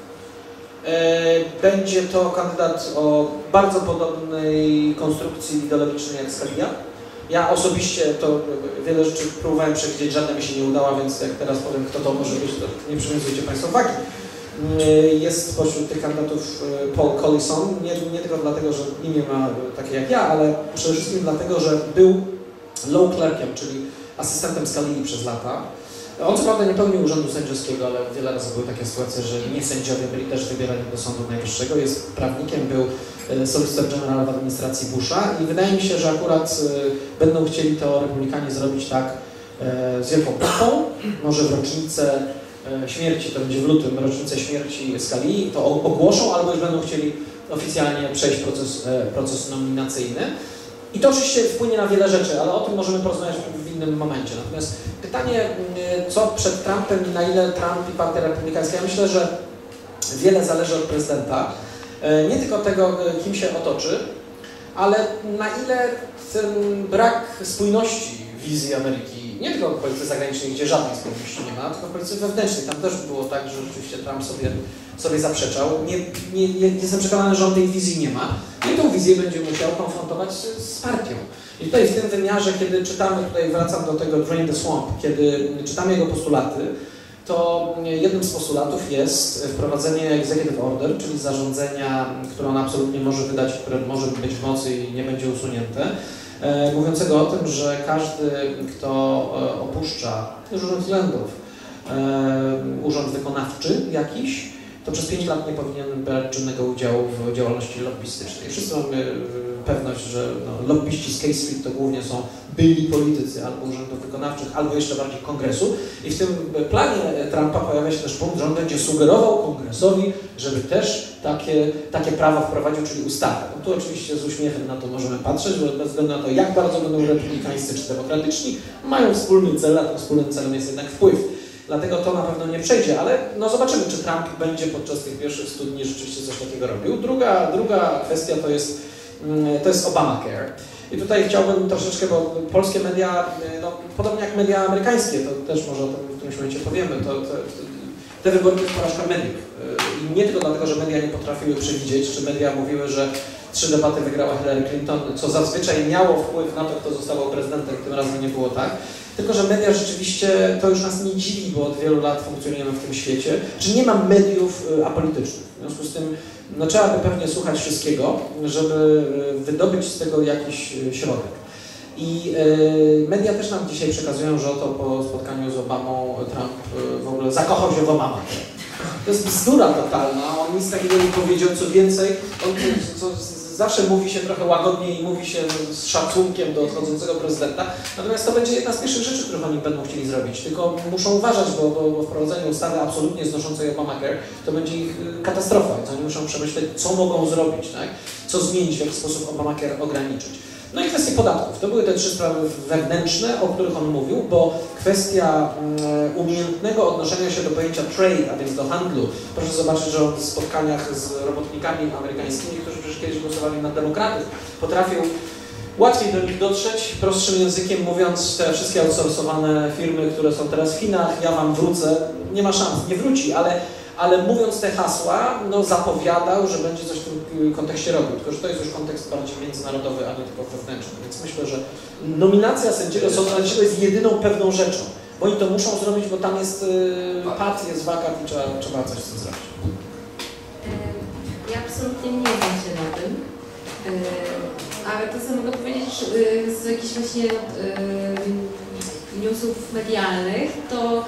będzie to kandydat o bardzo podobnej konstrukcji ideologicznej jak Scalia. Ja osobiście to wiele rzeczy próbowałem przewidzieć, żadna mi się nie udała, więc jak teraz powiem, kto to może być, to nie przywiązujcie Państwo uwagi. Jest spośród tych kandydatów Paul Collison, nie, nie tylko dlatego, że imię ma takie jak ja, ale przede wszystkim dlatego, że był law clerkiem, czyli asystentem Scalii przez lata. On co prawda nie pełnił urzędu sędziowskiego, ale wiele razy były takie sytuacje, że nie sędziowie byli też wybierani do Sądu Najwyższego. Jest prawnikiem, był Solicitor General w administracji Busha i wydaje mi się, że akurat będą chcieli to republikanie zrobić tak z wielką pompą, może w rocznicę śmierci, to będzie w lutym, rocznicę śmierci Scalii, to ogłoszą, albo już będą chcieli oficjalnie przejść proces, proces nominacyjny. I to oczywiście wpłynie na wiele rzeczy, ale o tym możemy porozmawiać w innym momencie. Natomiast pytanie, co przed Trumpem i na ile Trump i Partia Republikańska, ja myślę, że wiele zależy od prezydenta. Nie tylko tego, kim się otoczy, ale na ile ten brak spójności wizji Ameryki, nie tylko w polityce zagranicznej, gdzie żadnej spójności nie ma, tylko w polityce wewnętrznej. Tam też było tak, że rzeczywiście Trump sobie, sobie zaprzeczał. Nie, nie, nie, jestem przekonany, że on tej wizji nie ma i tą wizję będzie musiał konfrontować z, z partią. I tutaj w tym wymiarze, kiedy czytamy, tutaj wracam do tego Drain the Swamp, kiedy czytamy jego postulaty, to jednym z postulatów jest wprowadzenie executive order, czyli zarządzenia, które on absolutnie może wydać, które może być w mocy i nie będzie usunięte, mówiącego o tym, że każdy, kto opuszcza z różnych względów urząd wykonawczy jakiś, to przez pięć lat nie powinien brać czynnego udziału w działalności lobbystycznej. Wszyscy mamy pewność, że no, lobbyści z K Street to głównie są byli politycy albo urzędów wykonawczych, albo jeszcze bardziej kongresu. I w tym planie Trumpa pojawia się też punkt, że on będzie sugerował kongresowi, żeby też takie, takie prawa wprowadził, czyli ustawę. No tu oczywiście z uśmiechem na to możemy patrzeć, bo bez względu na to, jak bardzo będą republikańscy czy demokratyczni, mają wspólny cel, a tym wspólnym celem jest jednak wpływ. Dlatego to na pewno nie przejdzie, ale no zobaczymy, czy Trump będzie podczas tych pierwszych stu dni rzeczywiście coś takiego robił. Druga, druga kwestia to jest, to jest Obamacare. I tutaj chciałbym troszeczkę, bo polskie media, no, podobnie jak media amerykańskie, to też może o tym w którymś momencie powiemy, to, to, te wybory to jest porażka mediów. I nie tylko dlatego, że media nie potrafiły przewidzieć, czy media mówiły, że trzy debaty wygrała Hillary Clinton, co zazwyczaj miało wpływ na to, kto został prezydentem, tym razem nie było tak. Tylko że media rzeczywiście, to już nas nie dziwi, bo od wielu lat funkcjonujemy w tym świecie, że nie ma mediów apolitycznych. W związku z tym no, trzeba by pewnie słuchać wszystkiego, żeby wydobyć z tego jakiś środek. I y, media też nam dzisiaj przekazują, że oto po spotkaniu z Obamą Trump y, w ogóle zakochał się w Obamie. To jest bzdura totalna, on nic takiego nie powiedział, co więcej, on co, zawsze mówi się trochę łagodniej i mówi się z szacunkiem do odchodzącego prezydenta, natomiast to będzie jedna z pierwszych rzeczy, które oni będą chcieli zrobić, tylko muszą uważać, bo, bo, bo wprowadzenie ustawy absolutnie znoszącej Obamacare to będzie ich katastrofa, więc oni muszą przemyśleć, co mogą zrobić, tak? Co zmienić, w jaki sposób Obamacare ograniczyć. No i kwestie podatków. To były te trzy sprawy wewnętrzne, o których on mówił, bo kwestia um, umiejętnego odnoszenia się do pojęcia trade, a więc do handlu. Proszę zobaczyć, że on w spotkaniach z robotnikami amerykańskimi, którzy przecież kiedyś głosowali na demokratów, potrafił łatwiej do nich dotrzeć, prostszym językiem mówiąc, te wszystkie outsourcowane firmy, które są teraz w Chinach, ja wam wrócę, nie ma szans, nie wróci, ale ale mówiąc te hasła, no zapowiadał, że będzie coś w tym kontekście robił, tylko że to jest już kontekst bardziej międzynarodowy, a nie tylko wewnętrzny, więc myślę, że nominacja sędziego Sądu Najwyższego jest jedyną pewną rzeczą, bo oni to muszą zrobić, bo tam jest yy, pad, jest wakat i trzeba, trzeba coś z tym zrobić. Ja absolutnie nie znam się na tym, ale to co mogę powiedzieć z jakichś właśnie newsów medialnych, to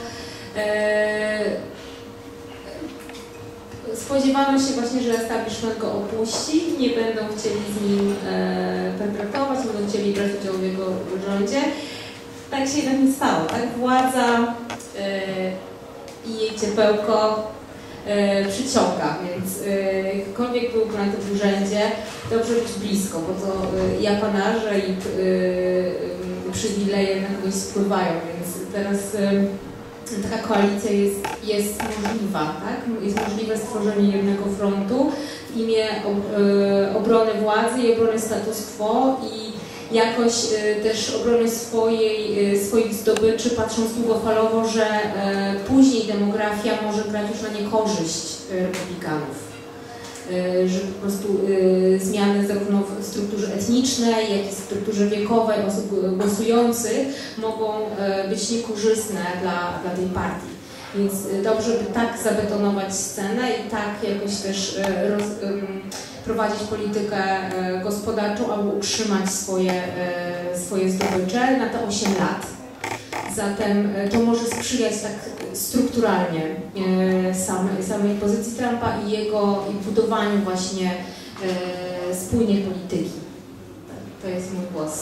spodziewano się właśnie, że establishment go opuści, nie będą chcieli z nim e, pertraktować, nie będą chcieli brać udziału w jego rządzie. Tak się jednak nie stało, tak? Władza e, i jej ciepełko e, przyciąga, więc e, jakkolwiek był na tym urzędzie, dobrze być blisko, bo to e, i apanarze i e, e, przywileje na kogoś spływają, więc teraz e, taka koalicja jest, jest możliwa, tak? Jest możliwe stworzenie jednego frontu w imię obrony władzy i obrony status quo i jakoś też obrony swojej, swoich zdobyczy, patrząc długofalowo, że później demografia może grać już na niekorzyść republikanów. Że po prostu zmiany zarówno w strukturze etnicznej, jak i w strukturze wiekowej osób głosujących mogą być niekorzystne dla, dla tej partii. Więc dobrze by tak zabetonować scenę i tak jakoś też roz, prowadzić politykę gospodarczą, aby utrzymać swoje, swoje zdobycze na te osiem lat. Zatem to może sprzyjać tak strukturalnie samej, samej pozycji Trumpa i jego i budowaniu właśnie spójnej polityki. To jest mój głos.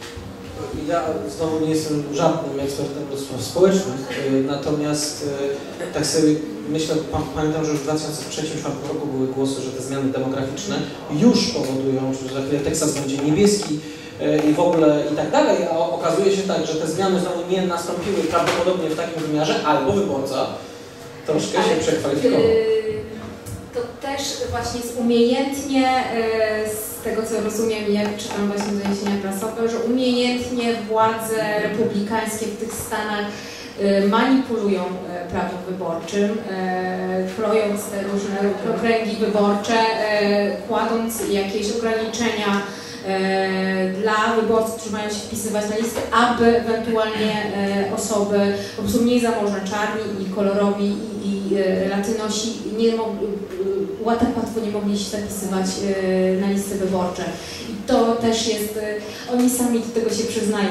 Ja znowu nie jestem żadnym ekspertem do spraw społecznych, natomiast tak sobie myślę, pamiętam, że już w dwa tysiące trzecim do dwa tysiące czwartym roku były głosy, że te zmiany demograficzne już powodują, że za chwilę Teksas będzie niebieski i w ogóle i tak dalej, a okazuje się tak, że te zmiany znowu nie nastąpiły prawdopodobnie w takim wymiarze, albo wyborca troszkę się przekwalifikował. To też właśnie jest umiejętnie, z tego co rozumiem, jak czytam właśnie doniesienia prasowe, że umiejętnie władze republikańskie w tych Stanach manipulują prawem wyborczym, krojąc te różne okręgi wyborcze, kładąc jakieś ograniczenia dla wyborców, którzy mają się wpisywać na listy, aby ewentualnie osoby po prostu mniej zamożne, czarni i kolorowi i, i latynosi nie mogli, tak łatwo nie mogli się zapisywać na listy wyborcze. I to też jest, oni sami do tego się przyznają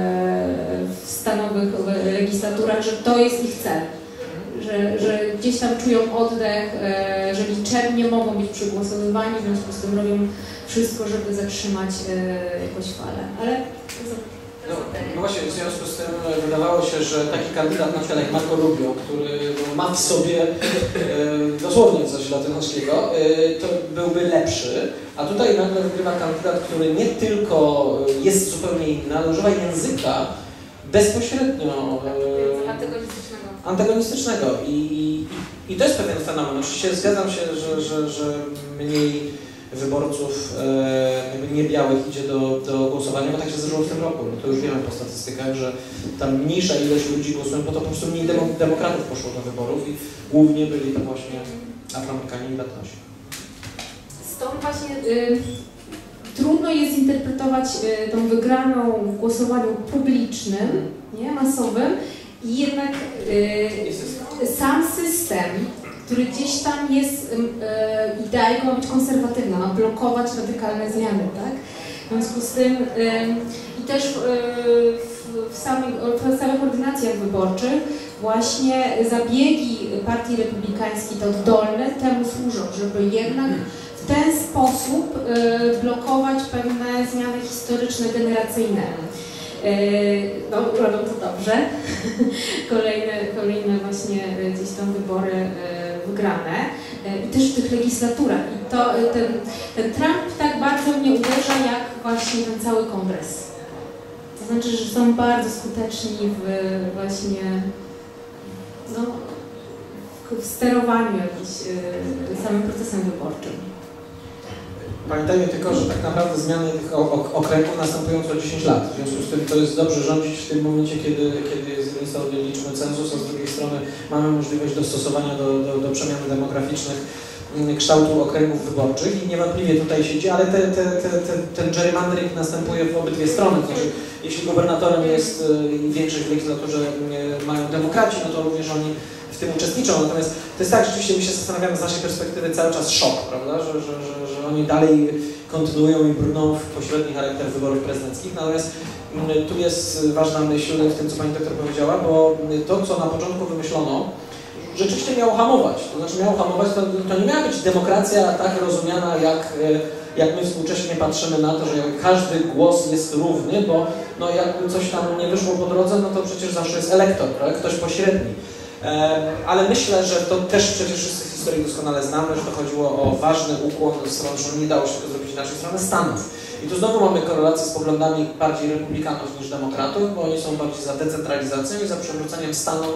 w stanowych legislaturach, że to jest ich cel. Że, że gdzieś tam czują oddech, że liczebnie mogą być przegłosowywani, w związku z tym robią wszystko, żeby zatrzymać jakąś falę. Ale... No, no właśnie, w związku z tym wydawało się, że taki kandydat na przykład jak Marco Rubio, który no, ma w sobie e, dosłownie coś latynoskiego, e, to byłby lepszy, a tutaj nagle wygrywa kandydat, który nie tylko jest zupełnie inny, ale używa języka bezpośrednio e, antagonistycznego. antagonistycznego. I, i, I to jest pewien fenomen. Oczywiście zgadzam się, że, że, że mniej wyborców e, niebiałych idzie do, do głosowania, bo tak się zdarzyło w tym roku. No to już wiemy po statystykach, że tam mniejsza ilość ludzi głosują, bo to po prostu mniej demo, demokratów poszło do wyborów i głównie byli to właśnie Afroamerykanie i Latynosi. Stąd właśnie y, trudno jest zinterpretować y, tą wygraną w głosowaniu publicznym, nie, masowym i jednak y, sam system, który gdzieś tam jest, e, idea jego ma być konserwatywna, ma blokować radykalne zmiany, tak? W związku z tym e, i też e, w, w, samych, w samych ordynacjach wyborczych właśnie zabiegi partii republikańskiej, te oddolne, temu służą, żeby jednak w ten sposób e, blokować pewne zmiany historyczne, generacyjne. No, robią to dobrze. Kolejne, kolejne właśnie gdzieś tam wybory wygrane i też w tych legislaturach. I to, ten, ten Trump tak bardzo mnie uderza jak właśnie ten cały kongres. To znaczy, że są bardzo skuteczni w właśnie no, w sterowaniu jakimś samym procesem wyborczym. Pamiętajmy tylko, że tak naprawdę zmiany tych okręgów następują co dziesięć lat. W związku z tym to jest dobrze rządzić w tym momencie, kiedy, kiedy z jednej strony liczymy cenzus, a z drugiej strony mamy możliwość dostosowania do, do, do przemian demograficznych kształtu okręgów wyborczych i niewątpliwie tutaj się dzieje, ale te, te, te, te, ten gerrymandering następuje w obydwie strony. To znaczy, jeśli gubernatorem jest i większość w legislaturze mają demokraci, no to również oni w tym uczestniczą. Natomiast to jest tak, rzeczywiście my się zastanawiamy z naszej perspektywy cały czas szok, prawda, że, że, że, że oni dalej kontynuują i brną w pośredni charakter wyborów prezydenckich. Natomiast tu jest ważna myśl w tym, co pani doktor powiedziała, bo to, co na początku wymyślono, rzeczywiście miało hamować. To znaczy miało hamować, to, to nie miała być demokracja tak rozumiana, jak, jak my współcześnie patrzymy na to, że każdy głos jest równy, bo no, jakby coś tam nie wyszło po drodze, no to przecież zawsze jest elektor, prawda? Ktoś pośredni. Ale myślę, że to też przecież wszyscy w historii doskonale znamy, że to chodziło o ważny ukłon w stronę, że nie dało się to zrobić inaczej w stronę Stanów. I tu znowu mamy korelację z poglądami bardziej republikanów niż demokratów, bo oni są bardziej za decentralizacją i za przywróceniem stanu w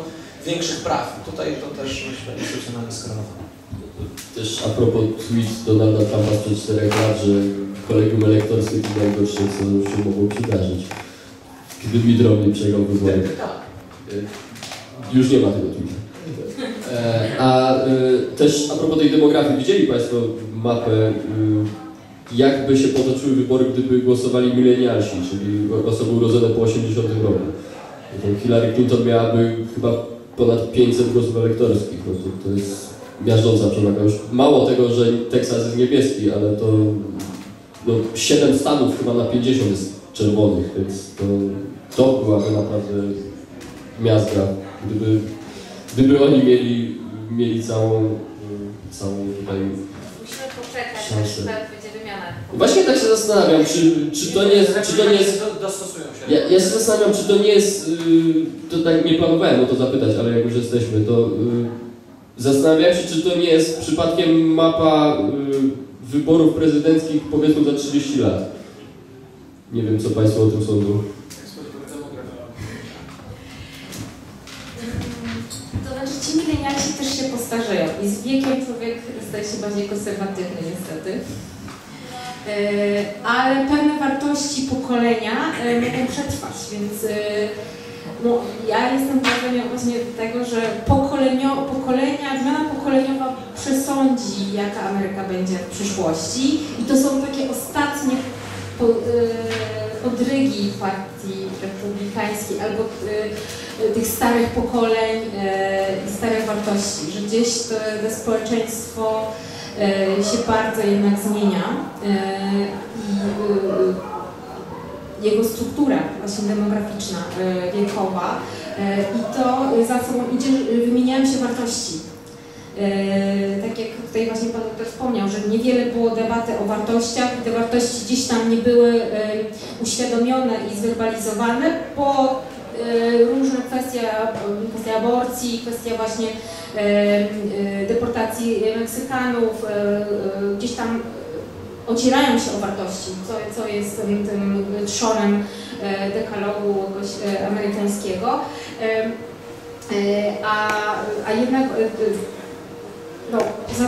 większych praw. Tutaj to też myślę instytucjonalnie skierowane. Też a propos tweet Donalda Trumpa sprzed czterech lat, że kolegium elektorskie to najgorsze, co się mogło przydarzyć. Gdyby Mitt Romney przegrał wybory. Już nie ma tego tweeta. A też a propos tej demografii, widzieli Państwo mapę, jak się potoczyły wybory, gdyby głosowali milenialsi, czyli osoby urodzone po osiemdziesiątym roku. Hillary Clinton miałaby chyba ponad pięćset głosów elektorskich. No to, to jest miażdżąca przewaga. Już mało tego, że Teksas jest niebieski, ale to no, siedem stanów chyba na pięćdziesiąt jest czerwonych, więc to, to byłaby naprawdę miazga, gdyby, gdyby oni mieli, mieli całą, całą tutaj Musimy poczekać, szansę. aż będzie wymiana. Właśnie tak się zastanawiam, czy, czy to nie jest... Czy to nie jest dostosują się. ja, ja się zastanawiam, czy to nie jest... To tak nie planowałem o to zapytać, ale jak już jesteśmy, to... Zastanawiam się, czy to nie jest przypadkiem mapa y, wyborów prezydenckich powiedzmy za trzydzieści lat. Nie wiem, co Państwo o tym sądzą. To znaczy ci milenialsi też się postarzeją i z wiekiem człowiek staje się bardziej konserwatywny niestety. Yy, ale pewne wartości pokolenia yy, mogą przetrwać, więc yy, no, ja jestem wrażenia właśnie tego, że pokolenio, pokolenia, zmiana pokoleniowa przesądzi, jaka Ameryka będzie w przyszłości i to są takie ostatnie po, yy, podrygi partii republikańskiej albo yy, tych starych pokoleń yy, i starych wartości, że gdzieś to, to społeczeństwo yy, się bardzo jednak zmienia yy, i yy, jego struktura właśnie demograficzna, y, wiekowa y, i to za sobą idzie, y, wymieniają się wartości. Y, tak jak tutaj właśnie Pan doktor wspomniał, że niewiele było debaty o wartościach i te wartości gdzieś tam nie były y, uświadomione i zwerbalizowane, bo y, różne kwestie, kwestia aborcji, kwestia właśnie y, y, deportacji Meksykanów, y, y, gdzieś tam ocierają się o wartości, co, co jest tym, tym trzorem dekalogu amerykańskiego, a, a jednak no,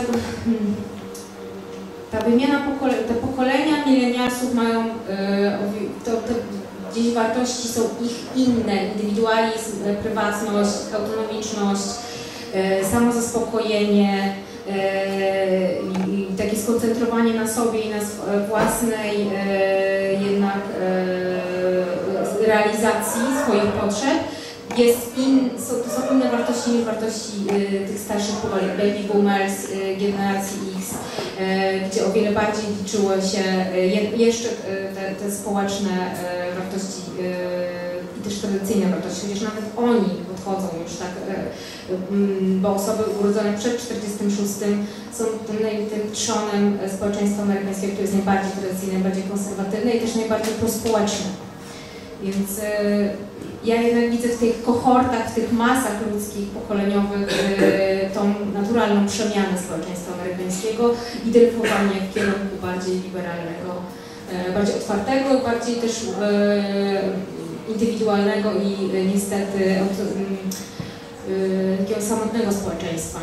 ta wymiana pokole, te pokolenia milenialsów mają, to, to gdzieś wartości są ich inne, indywidualizm, prywatność, autonomiczność, samozaspokojenie, i, i takie skoncentrowanie na sobie i na własnej e, jednak e, realizacji swoich potrzeb jest in, są, to są inne wartości niż wartości e, tych starszych pokoleń, baby boomers, e, generacji X, e, gdzie o wiele bardziej liczyły się e, je, jeszcze e, te, te społeczne e, wartości e, i też tradycyjne wartości, chociaż nawet oni odchodzą już tak, bo osoby urodzone przed czterdziestym szóstym są tym, tym trzonem społeczeństwa amerykańskiego, które jest najbardziej tradycyjne, najbardziej konserwatywne i też najbardziej prospołeczne. Więc ja jednak widzę w tych kohortach, w tych masach ludzkich, pokoleniowych tą naturalną przemianę społeczeństwa amerykańskiego i dryfowanie w kierunku bardziej liberalnego, bardziej otwartego, bardziej też indywidualnego i niestety od, y, takiego samotnego społeczeństwa.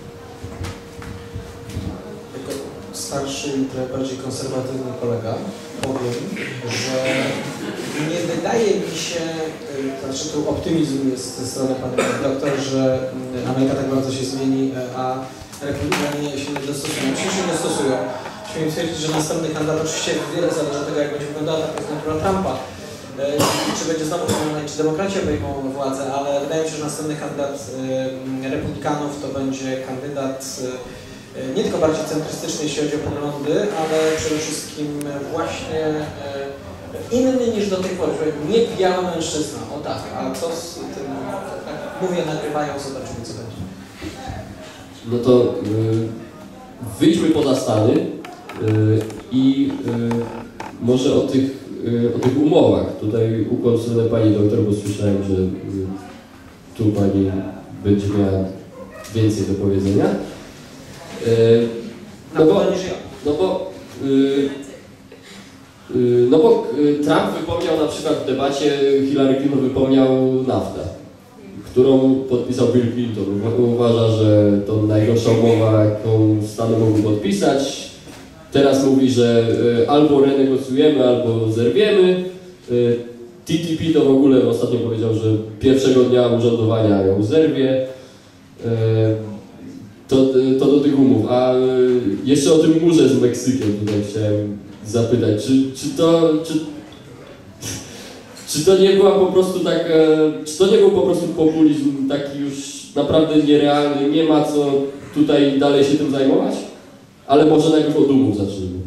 Jako starszy i trochę bardziej konserwatywny kolega powiem, że nie wydaje mi się, znaczy tu optymizm jest ze strony pana doktor, że Ameryka tak bardzo się zmieni, a republikanie się nie dostosują. Ci się nie stosują. Śmiem twierdzić, że następny kandydat, oczywiście wiele zależy od tego, jak będzie wyglądała ta prezydentura Trumpa, czy będzie znowu wymieniona, czy demokraci obejmą władzę, ale wydaje mi się, że następny kandydat republikanów to będzie kandydat nie tylko bardziej centrystyczny, jeśli chodzi o poglądy, ale przede wszystkim właśnie inny niż do tej pory, nie biały mężczyzna, o tak, a co z tym, tak mówię, nagrywają, zobaczymy co będzie. No to yy, wyjdźmy poza Stany yy, i yy, może o tych o tych umowach. Tutaj ukłon w stronę pani doktor, bo słyszałem, że y, tu pani będzie miała więcej do powiedzenia. Y, no, bo, no bo y, y, no bo y, Trump wypomniał na przykład w debacie, Hillary Clinton wypomniał naftę, którą podpisał Bill Clinton. Uważa, że to najgorsza umowa, jaką Stany mogły podpisać. Teraz mówi, że albo renegocjujemy, albo zerwiemy. T T P to w ogóle ostatnio powiedział, że pierwszego dnia urzędowania ją zerwie. To, to do tych umów. A jeszcze o tym murze z Meksykiem tutaj chciałem zapytać. Czy, czy to... Czy, Czy to nie była po prostu tak, czy to nie był po prostu populizm taki już naprawdę nierealny, nie ma co tutaj dalej się tym zajmować? Ale może najpierw od umów zacznijmy.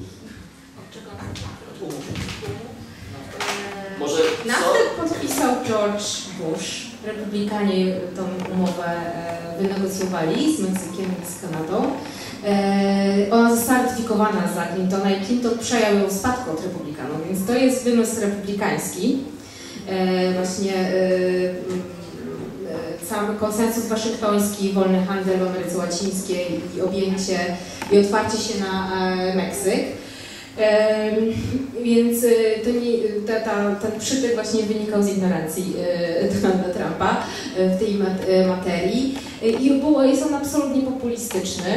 Może naftę podpisał George Bush. Republikanie tą umowę wynegocjowali z Meksykiem i z Kanadą. Ona została ratyfikowana za Clintona i Clinton przejął ją w spadku od republikanów, więc to jest wymysł republikański. E, właśnie e, e, cały konsensus waszyngtoński, wolny handel w Ameryce Łacińskiej i objęcie i otwarcie się na e, Meksyk. E, więc to nie, ta, ta, ten przytyk właśnie wynikał z ignorancji e, Donalda Trumpa e, w tej mat, e, materii e, i było, jest on absolutnie populistyczny.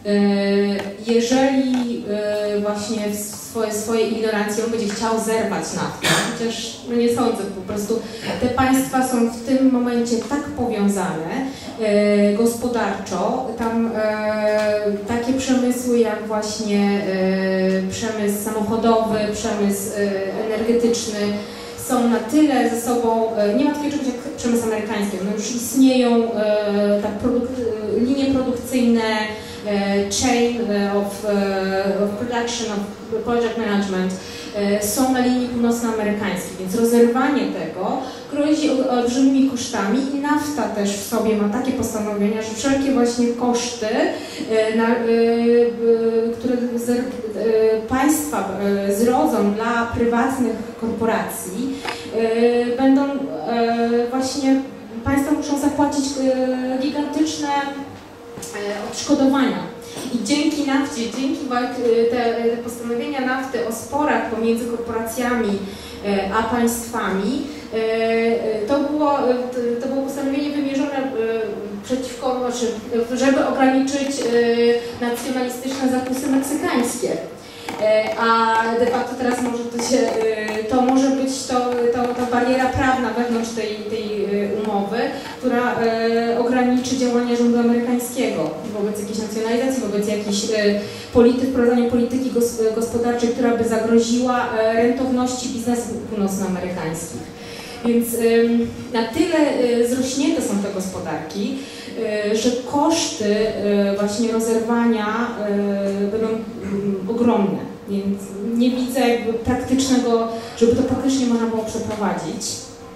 Jeżeli właśnie w swoje, swojej ignorancji on będzie chciał zerwać naftę, chociaż no nie sądzę, po prostu te państwa są w tym momencie tak powiązane gospodarczo, tam takie przemysły jak właśnie przemysł samochodowy, przemysł energetyczny są na tyle ze sobą, nie ma takiego czegoś jak przemysł amerykański, one już istnieją, tak, produk linie produkcyjne, chain of, of production, of project management są na linii północnoamerykańskiej, więc rozerwanie tego grozi olbrzymimi kosztami i nafta też w sobie ma takie postanowienia, że wszelkie właśnie koszty, na, które państwa zrodzą dla prywatnych korporacji, będą właśnie, państwa muszą zapłacić gigantyczne odszkodowania. I dzięki nafcie, dzięki te, te postanowienia nafty o sporach pomiędzy korporacjami a państwami, to było, to było postanowienie wymierzone przeciwko, znaczy, żeby ograniczyć nacjonalistyczne zakusy meksykańskie. A de facto teraz może to się, to może być to, to, ta bariera prawna wewnątrz tej, tej umowy, która ograniczy działania rządu amerykańskiego wobec jakiejś nacjonalizacji, wobec jakiejś polityk, wprowadzania polityki gospodarczej, która by zagroziła rentowności biznesów północnoamerykańskich. Więc na tyle zrośnięte są te gospodarki, że koszty właśnie rozerwania będą ogromne, więc nie widzę jakby praktycznego, żeby to praktycznie można było przeprowadzić.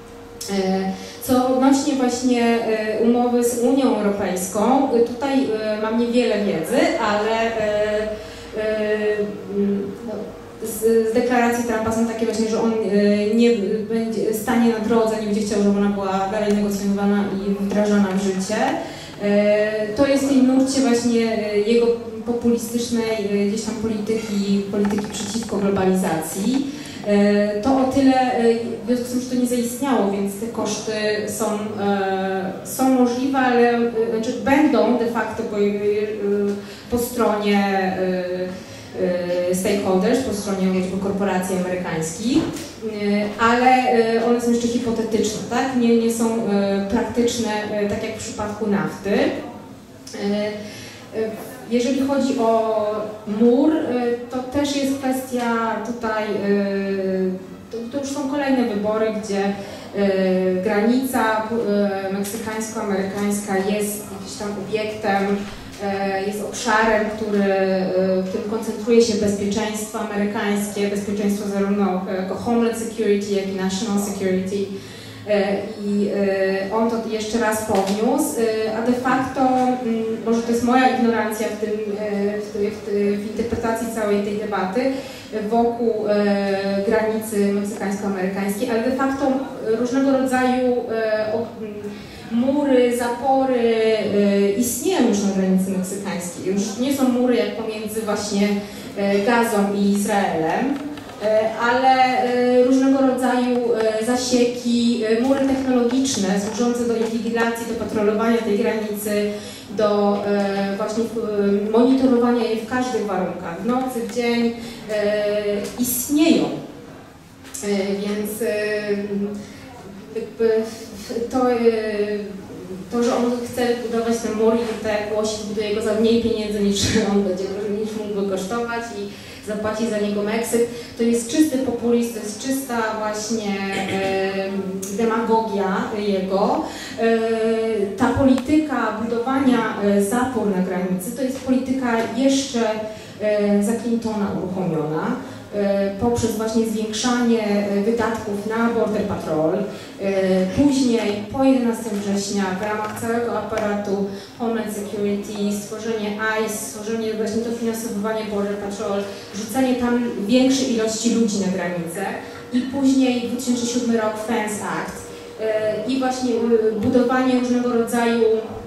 Co odnośnie właśnie umowy z Unią Europejską, tutaj mam niewiele wiedzy, ale z, z deklaracji Trumpa są takie właśnie, że on nie będzie stanie na drodze, nie będzie chciał, żeby ona była dalej negocjowana i wdrażana w życie. To jest w tej nurcie właśnie jego populistycznej gdzieś tam polityki, polityki przeciwko globalizacji. To o tyle, w związku z tym, że to nie zaistniało, więc te koszty są, są możliwe, ale znaczy będą de facto po, po stronie stakeholders, po stronie korporacji amerykańskich, ale one są jeszcze hipotetyczne, tak? Nie, nie są praktyczne, tak jak w przypadku nafty. Jeżeli chodzi o mur, to też jest kwestia tutaj, to, to już są kolejne wybory, gdzie granica meksykańsko-amerykańska jest gdzieś tam obiektem, jest obszarem, który, w którym koncentruje się bezpieczeństwo amerykańskie, bezpieczeństwo zarówno jako Homeland Security, jak i National Security. I on to jeszcze raz powniósł, a de facto, może to jest moja ignorancja w, tym, w, w interpretacji całej tej debaty wokół granicy meksykańsko-amerykańskiej, ale de facto różnego rodzaju mury, zapory istnieją już na granicy meksykańskiej. Już nie są mury jak pomiędzy właśnie Gazą i Izraelem, ale różnego rodzaju zasieki, mury technologiczne służące do inwigilacji, do patrolowania tej granicy, do właśnie monitorowania jej w każdych warunkach, w nocy, w dzień, istnieją. Więc jakby to, to, że on chce budować ten mur i tak jak głosi, buduje go za mniej pieniędzy niż on będzie, niż mógłby kosztować i zapłaci za niego Meksyk, to jest czysty populizm, to jest czysta właśnie e, demagogia jego. E, ta polityka budowania e, zapór na granicy to jest polityka jeszcze e, za Clintona uruchomiona poprzez właśnie zwiększanie wydatków na Border Patrol. Później, po jedenastego września, w ramach całego aparatu Homeland Security, stworzenie I C E, stworzenie właśnie dofinansowywanie Border Patrol, rzucenie tam większej ilości ludzi na granicę i później dwa tysiące siódmy rok Fence Act i właśnie budowanie różnego rodzaju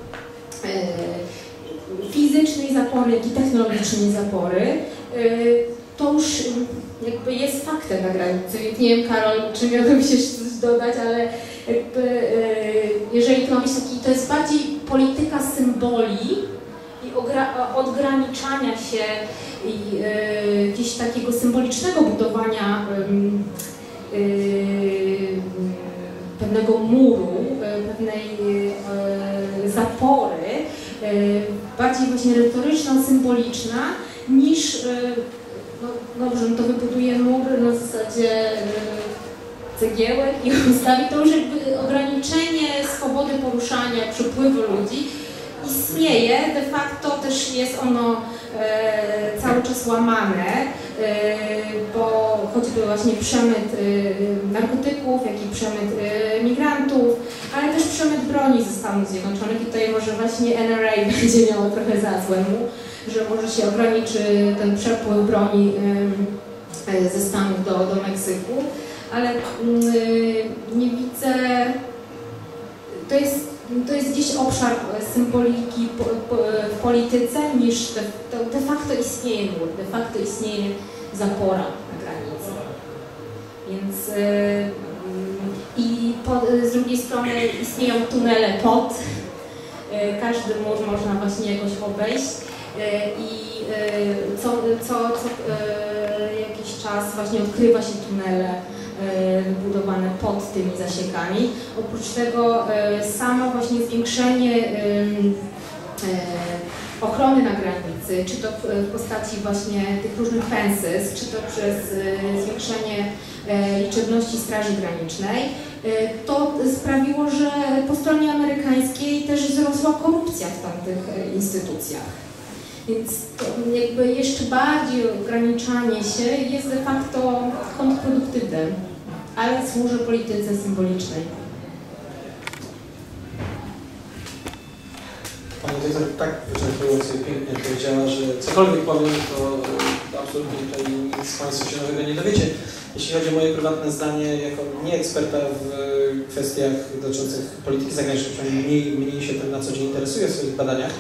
fizycznej zapory, jak i technologicznej zapory. To już jakby jest faktem na granicy. Nie wiem, Karol, czy miałbym się coś dodać, ale jakby, jeżeli to ma być taki, to jest bardziej polityka symboli i odgraniczania się i y, jakiegoś takiego symbolicznego budowania y, y, pewnego muru, y, pewnej y, zapory, y, bardziej właśnie retoryczna, symboliczna, niż y, no dobrze, no to wybuduje mur na zasadzie y, cegiełek i ustawi. To już jakby ograniczenie swobody poruszania, przepływu ludzi istnieje. De facto też jest ono e, cały czas łamane, e, bo choćby właśnie przemyt e, narkotyków, jak i przemyt e, migrantów, ale też przemyt broni ze Stanów Zjednoczonych i tutaj może właśnie N R A będzie miało trochę za złe mu, że może się ograniczy ten przepływ broni e, ze Stanów do, do Meksyku, ale e, nie widzę, to jest To jest gdzieś obszar symboliki po, po, w polityce, niż de, to de facto istnieje mur, de facto istnieje zapora na granicy. Więc yy, i po, z drugiej strony istnieją tunele pod, yy, każdy mur można właśnie jakoś obejść yy, i yy, co, co, co yy, jakiś czas właśnie odkrywa się tunele budowane pod tymi zasiekami. Oprócz tego samo właśnie zwiększenie ochrony na granicy, czy to w postaci właśnie tych różnych fences, czy to przez zwiększenie liczebności Straży Granicznej, to sprawiło, że po stronie amerykańskiej też wzrosła korupcja w tamtych instytucjach. Więc jakby jeszcze bardziej ograniczanie się jest de facto kontrproduktywne, ale służy polityce symbolicznej. Pani doktor tak wyczerpująco i pięknie powiedziała, że cokolwiek powiem, to absolutnie tutaj nic Państwo się nowego nie dowiecie. Jeśli chodzi o moje prywatne zdanie, jako nie eksperta w kwestiach dotyczących polityki zagranicznej, przynajmniej mniej, mniej się tym na co dzień interesuję w swoich badaniach,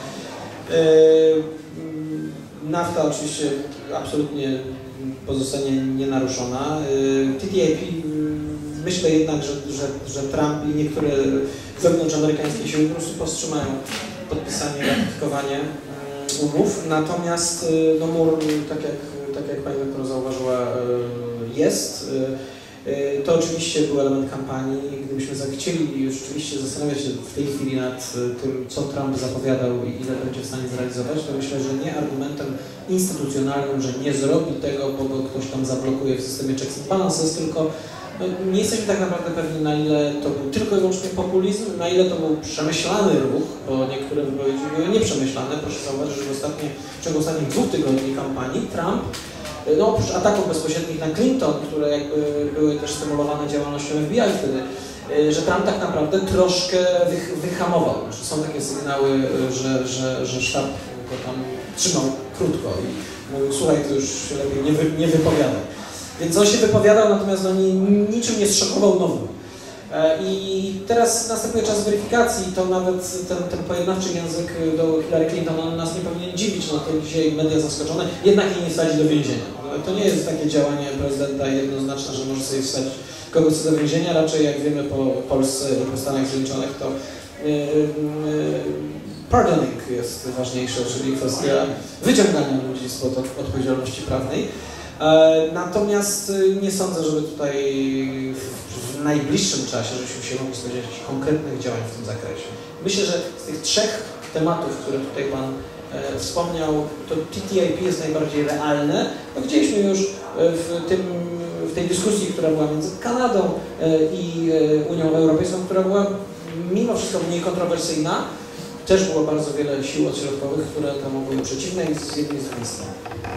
NAFTA oczywiście absolutnie pozostanie nienaruszona. T T I P, myślę jednak, że, że, że Trump i niektóre wewnątrzamerykańskie siły po prostu powstrzymają podpisanie, ratyfikowanie umów. Natomiast no, mur, tak jak, tak jak Pani doktor zauważyła, jest. To oczywiście był element kampanii. Gdybyśmy chcieli rzeczywiście zastanawiać się w tej chwili nad tym, co Trump zapowiadał i ile będzie w stanie zrealizować, to myślę, że nie argumentem instytucjonalnym, że nie zrobi tego, bo go ktoś tam zablokuje w systemie checks and balances, tylko no, nie jesteśmy tak naprawdę pewni, na ile to był tylko i wyłącznie populizm, na ile to był przemyślany ruch, bo niektóre wypowiedzi były nieprzemyślane. Proszę zauważyć, że w, ostatnie, w ciągu ostatnich dwóch tygodni kampanii Trump, no oprócz ataków bezpośrednich na Clinton, które jakby były też stymulowane działalnością F B I wtedy, że Trump tak naprawdę troszkę wych, wyhamował. Znaczy, są takie sygnały, że, że, że sztab go tam trzymał krótko i mówił, słuchaj, to już się lepiej nie, wy, nie wypowiadaj. Więc on się wypowiadał, natomiast no, ni, niczym nie strzokował nowym. I teraz następuje czas weryfikacji, to nawet ten, ten pojednawczy język do Hillary Clinton on nas nie powinien dziwić, no to dzisiaj media zaskoczone, jednak jej nie wsadzi do więzienia. to nie jest takie działanie prezydenta jednoznaczne, że może sobie wstać kogoś do więzienia, raczej jak wiemy po Polsce i po Stanach Zjednoczonych, to yy, yy, pardoning jest ważniejsze, czyli kwestia wyciągania ludzi spod odpowiedzialności prawnej. Natomiast nie sądzę, żeby tutaj w najbliższym czasie, żebyśmy się mogli spodziewać jakichś konkretnych działań w tym zakresie. Myślę, że z tych trzech tematów, które tutaj Pan e, wspomniał, to T T I P jest najbardziej realne. No, widzieliśmy już w, tym, w tej dyskusji, która była między Kanadą e, i e, Unią Europejską, która była mimo wszystko mniej kontrowersyjna. Też było bardzo wiele sił odśrodkowych, które temu były przeciwne i z jednej i z drugiej strony.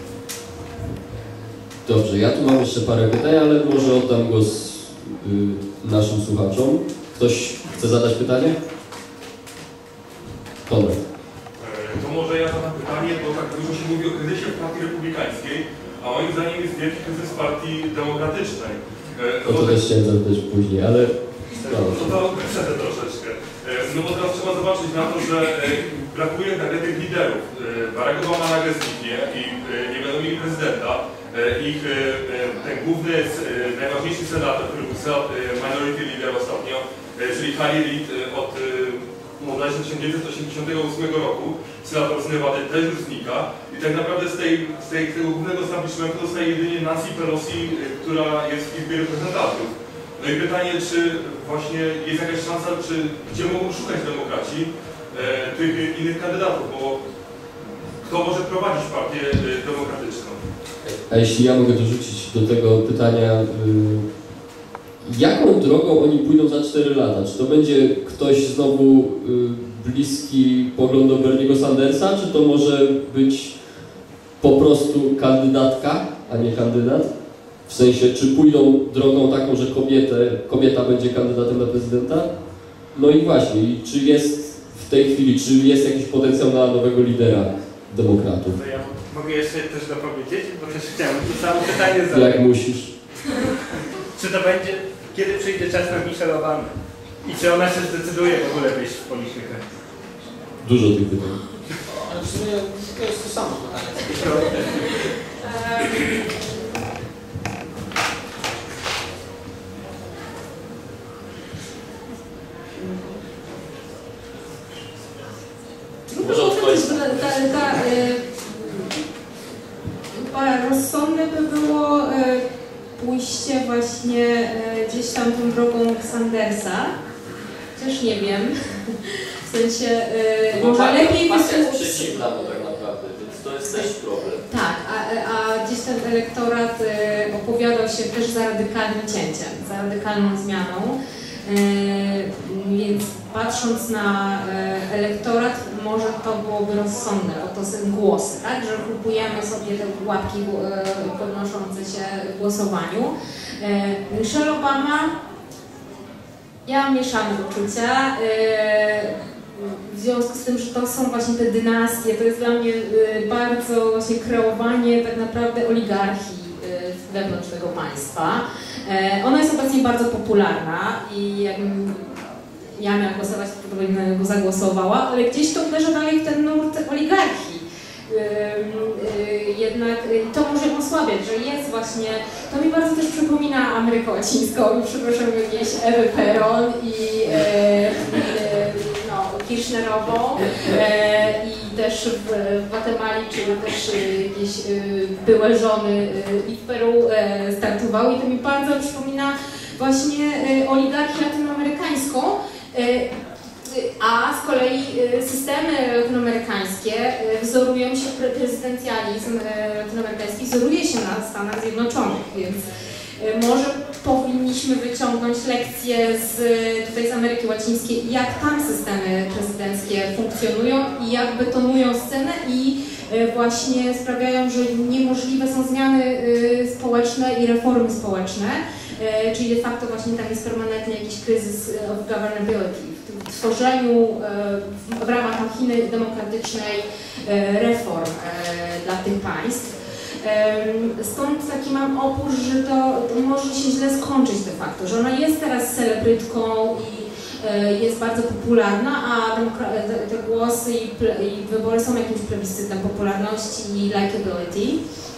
Dobrze, ja tu mam jeszcze parę pytań, ale może oddam głos y, naszym słuchaczom. Ktoś chce zadać pytanie? Konrad. To może ja zadam pytanie, bo tak dużo się mówi o kryzysie w partii republikańskiej, a moim zdaniem jest wielki kryzys w partii demokratycznej. O to też chciałem zapytać później, ale... No to wyprzedzę troszeczkę. No bo teraz trzeba zobaczyć na to, że brakuje nagle tych liderów. Barack Obama nagle zniknie i nie będą mieli prezydenta. Ich ten główny, najważniejszy senator, który był minority leader ostatnio, czyli Harry Reid od bodajże tysiąc dziewięćset osiemdziesiątego ósmego roku, senator z Nevady, też już znika. I tak naprawdę z, tej, z, tej, z tego głównego establishmentu zostaje jedynie Nancy Pelosi, która jest w Izbie Reprezentantów. No i pytanie, czy właśnie jest jakaś szansa, czy gdzie mogą szukać demokraci e, tych innych kandydatów, bo kto może prowadzić partię e, demokratyczną? A jeśli ja mogę dorzucić do tego pytania, y, jaką drogą oni pójdą za cztery lata? Czy to będzie ktoś znowu y, bliski poglądom Berniego Sandersa, czy to może być po prostu kandydatka, a nie kandydat? W sensie, czy pójdą drogą taką, że kobietę, kobieta będzie kandydatem na prezydenta? No i właśnie, i czy jest w tej chwili, czy jest jakiś potencjał na nowego lidera demokratów? To ja mogę jeszcze też dopowiedzieć, bo też chciałem to samo pytanie zadać. Jak musisz. Czy to będzie, kiedy przyjdzie czas na Michelle Obamę? I czy ona się zdecyduje w ogóle wyjść w politykę? Dużo tych pytań. Ale w sumie to jest to samo pytanie. Trudno powiedzieć, bo ta, ta, ta, chyba rozsądne by było y, pójście właśnie y, gdzieś tam tą drogą Sandersa. Też nie wiem. W sensie y, może lepiej pasja jest przeciwna mu tak naprawdę, więc to jest też problem. Tak, a, a gdzieś ten elektorat y, opowiadał się też za radykalnym cięciem, za radykalną zmianą. Yy, więc patrząc na yy, elektorat, może to byłoby rozsądne, bo to są głosy, tak? Że kupujemy sobie te łapki yy, podnoszące się w głosowaniu. Yy, Michelle Obama, ja mam mieszane uczucia. Yy, w związku z tym, że to są właśnie te dynastie, to jest dla mnie yy, bardzo właśnie kreowanie tak naprawdę oligarchii yy, wewnątrz tego państwa. Ona jest obecnie bardzo popularna i jakbym ja miała głosować, to bym go zagłosowała, ale gdzieś to uderza dalej w ten nurt oligarchii. Jednak to może ją osłabiać, że jest właśnie, to mi bardzo też przypomina Amerykę Łacińską, przepraszam, jakieś Ewę Peron i no, Kirchnerową i też w Gwatemali, czy też jakieś byłe żony i w Peru startowały i to mi bardzo przypomina właśnie oligarchię latynoamerykańską. A z kolei systemy latynoamerykańskie wzorują się, prezydencjalizm latynoamerykański wzoruje się na Stanach Zjednoczonych, więc może powinniśmy wyciągnąć lekcje z, tutaj z Ameryki Łacińskiej, jak tam systemy prezydenckie funkcjonują i jak betonują scenę i właśnie sprawiają, że niemożliwe są zmiany społeczne i reformy społeczne, czyli de facto właśnie tam jest permanentny jakiś kryzys of governability. W tworzeniu w ramach machiny demokratycznej reform dla tych państw. Stąd taki mam opór, że to, to może się źle skończyć de facto, że ona jest teraz celebrytką i jest bardzo popularna, a te, te głosy i, i wybory są jakimś plebiscytem popularności i likability.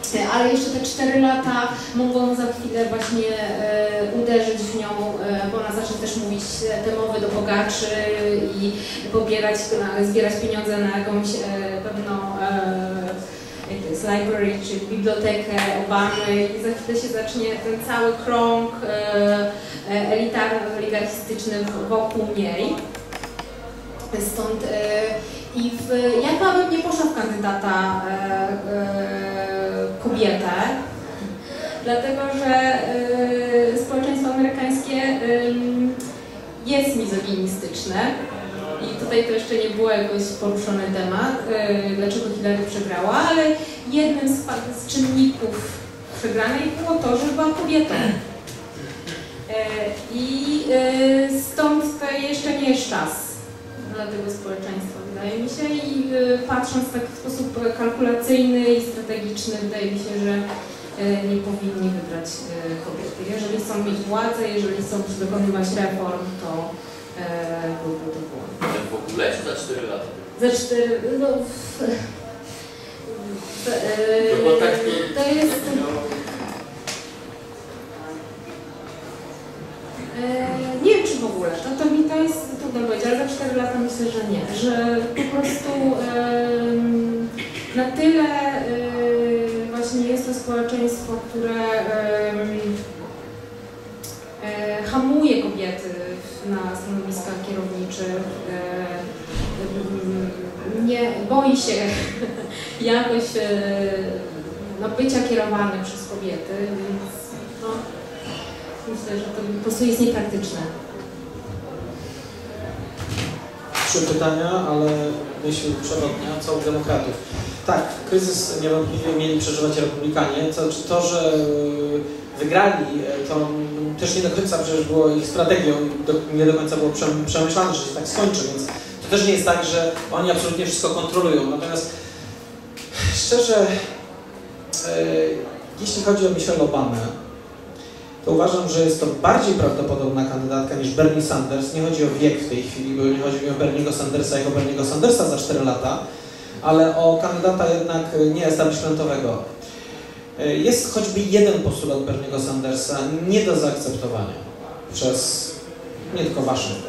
ale jeszcze te cztery lata mogą za chwilę właśnie e, uderzyć w nią, e, bo ona zacznie też mówić te mowy do bogaczy i pobierać, na, zbierać pieniądze na jakąś e, pewną e, jak to jest, library, czyli bibliotekę Obamy i za chwilę się zacznie ten cały krąg e, elitarny, oligarchistyczny wokół niej. Stąd e, i w, ja chyba bym nie poszła w kandydata e, e, kobietę, dlatego że e, społeczeństwo amerykańskie e, jest mizoginistyczne i tutaj to jeszcze nie był jakoś poruszony temat, e, dlaczego Hillary przegrała, ale jednym z, z czynników przegranej było to, że była kobietą. E, I e, stąd to jeszcze nie jest czas dla tego społeczeństwa, wydaje mi się, i y, patrząc tak w sposób kalkulacyjny i strategiczny, wydaje mi się, że y, nie powinni wybrać y, kobiety. Jeżeli chcą mieć władzę, jeżeli chcą dokonywać reform, to y, byłby to błąd. W ogóle czy za cztery lata? Za cztery, no... W, w, y, no bo tak to jest... Nie wiem, czy w ogóle, to, to mi to jest trudno powiedzieć, ale za cztery lata myślę, że nie, że po prostu um, na tyle um, właśnie jest to społeczeństwo, które um, e, hamuje kobiety na stanowiskach kierowniczych, e, um, nie boi się jakoś e, no, bycia kierowany przez kobiety, więc no, myślę, że to po prostu jest niepraktyczne. Trzy pytania, ale myśl przewodnia, co u demokratów. Tak, kryzys niewątpliwie mieli przeżywać republikanie. To, to, że wygrali, to też nie do końca przecież było ich strategią, nie do końca było przemyślane, że się tak skończy, więc to też nie jest tak, że oni absolutnie wszystko kontrolują. Natomiast szczerze, jeśli chodzi o Michelle Obamę, to uważam, że jest to bardziej prawdopodobna kandydatka niż Bernie Sanders. Nie chodzi o wiek w tej chwili, bo nie chodzi mi o Berniego Sandersa jako Berniego Sandersa za cztery lata, ale o kandydata jednak nie establishmentowego. Jest choćby jeden postulat Berniego Sandersa nie do zaakceptowania przez nie tylko Waszyngton.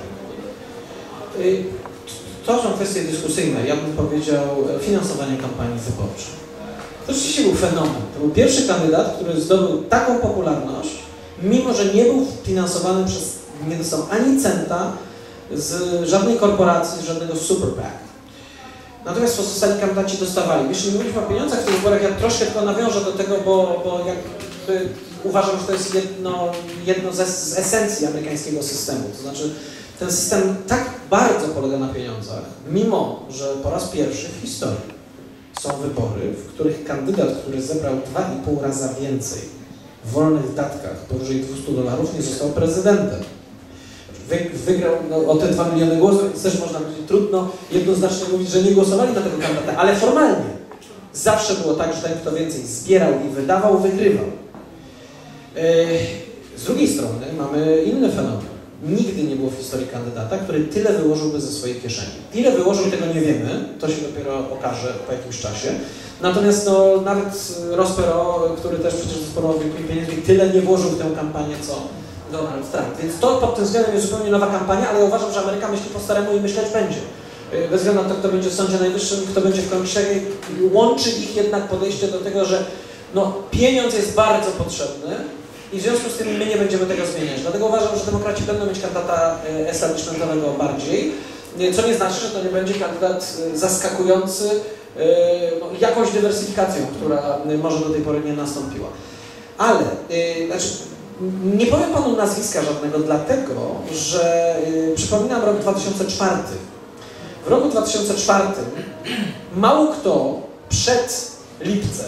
To są kwestie dyskusyjne. Ja bym powiedział finansowanie kampanii wyborczej. To rzeczywiście był fenomen. To był pierwszy kandydat, który zdobył taką popularność, mimo że nie był finansowany przez, nie dostał ani centa z żadnej korporacji, z żadnego super PAC. Natomiast pozostali kandydaci dostawali. Jeśli mówiliśmy o pieniądzach w tych wyborach, ja troszkę tylko nawiążę do tego, bo, bo jakby uważam, że to jest jedno, jedno z, z esencji amerykańskiego systemu. To znaczy, ten system tak bardzo polega na pieniądzach, mimo że po raz pierwszy w historii są wybory, w których kandydat, który zebrał dwa i pół raza więcej w wolnych datkach powyżej dwieście dolarów, nie został prezydentem. Wy, wygrał no, o te dwa miliony głosów, więc też można powiedzieć, trudno jednoznacznie mówić, że nie głosowali na tego kandydata, ale formalnie zawsze było tak, że ten, kto więcej zbierał i wydawał, wygrywał. Yy, z drugiej strony mamy inny fenomen. Nigdy nie było w historii kandydata, który tyle wyłożyłby ze swojej kieszeni. Ile wyłożył, tego nie wiemy, to się dopiero okaże po jakimś czasie. Natomiast no, nawet Ross Perot, który też przecież dysponował wielkimi pieniędzmi, tyle nie włożył w tę kampanię, co Donald Trump. Więc to pod tym względem jest zupełnie nowa kampania, ale ja uważam, że Ameryka myśli po staremu i myśleć będzie. Bez względu na to, kto będzie w Sądzie Najwyższym, kto będzie w Kongresie, łączy ich jednak podejście do tego, że no, pieniądz jest bardzo potrzebny, i w związku z tym my nie będziemy tego zmieniać. Dlatego uważam, że demokraci będą mieć kandydata establishmentowego bardziej, co nie znaczy, że to nie będzie kandydat zaskakujący no, jakąś dywersyfikacją, która może do tej pory nie nastąpiła. Ale, yy, znaczy, nie powiem panu nazwiska żadnego, dlatego, że yy, przypominam rok dwa tysiące czwarty. W roku dwa tysiące czwartym mało kto przed lipcem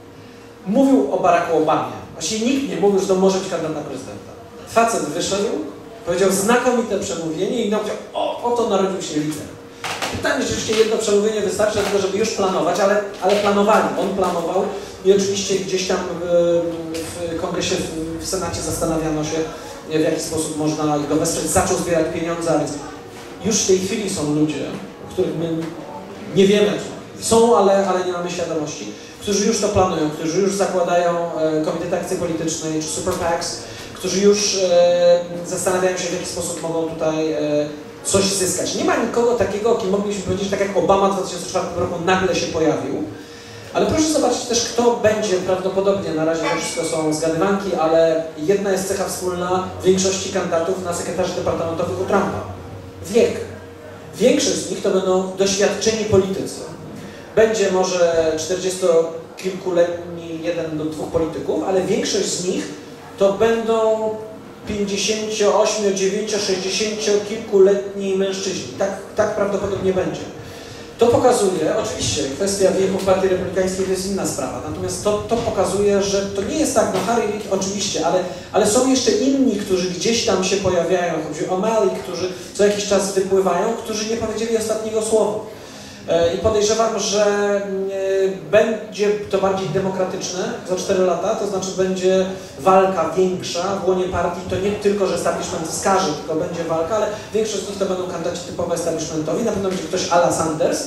mówił o Baracku Obamie. Właściwie nikt nie mówił, że to może być kandydat na prezydenta. Facet wyszedł, powiedział znakomite przemówienie i powiedział, o, oto narodził się lider. Pytanie, czy rzeczywiście jedno przemówienie wystarczy do tego, żeby już planować, ale, ale planowali. On planował i oczywiście gdzieś tam w, w Kongresie, w, w Senacie zastanawiano się, w jaki sposób można go wesprzeć. Zaczął zbierać pieniądze, a więc już w tej chwili są ludzie, o których my nie wiemy, są, ale, ale nie mamy świadomości, którzy już to planują, którzy już zakładają komitety akcji politycznej czy super PACs, którzy już zastanawiają się, w jaki sposób mogą tutaj coś zyskać. Nie ma nikogo takiego, o kim moglibyśmy powiedzieć, tak jak Obama w dwa tysiące czwartym roku nagle się pojawił. Ale proszę zobaczyć też, kto będzie prawdopodobnie, na razie to wszystko są zgadywanki, ale jedna jest cecha wspólna większości kandydatów na sekretarzy departamentowych u Trumpa. Wiek. Większość z nich to będą doświadczeni politycy. Będzie może czterdziestokilkuletni jeden do dwóch polityków, ale większość z nich to będą pięćdziesięcio osiem, dziewięćdziesięcio, sześćdziesięciokilkuletni mężczyźni. Tak, tak prawdopodobnie będzie. To pokazuje, oczywiście kwestia wieku w Partii Republikańskiej to jest inna sprawa, natomiast to, to pokazuje, że to nie jest tak, no Harry Reid oczywiście, ale, ale są jeszcze inni, którzy gdzieś tam się pojawiają, chodzi o O'Malley, którzy co jakiś czas wypływają, którzy nie powiedzieli ostatniego słowa. I podejrzewam, że będzie to bardziej demokratyczne za cztery lata, to znaczy będzie walka większa w łonie partii, to nie tylko, że establishment skaże, tylko będzie walka, ale większość z nich to będą kandydaci typowo establishmentowi, na pewno będzie ktoś a la Sanders,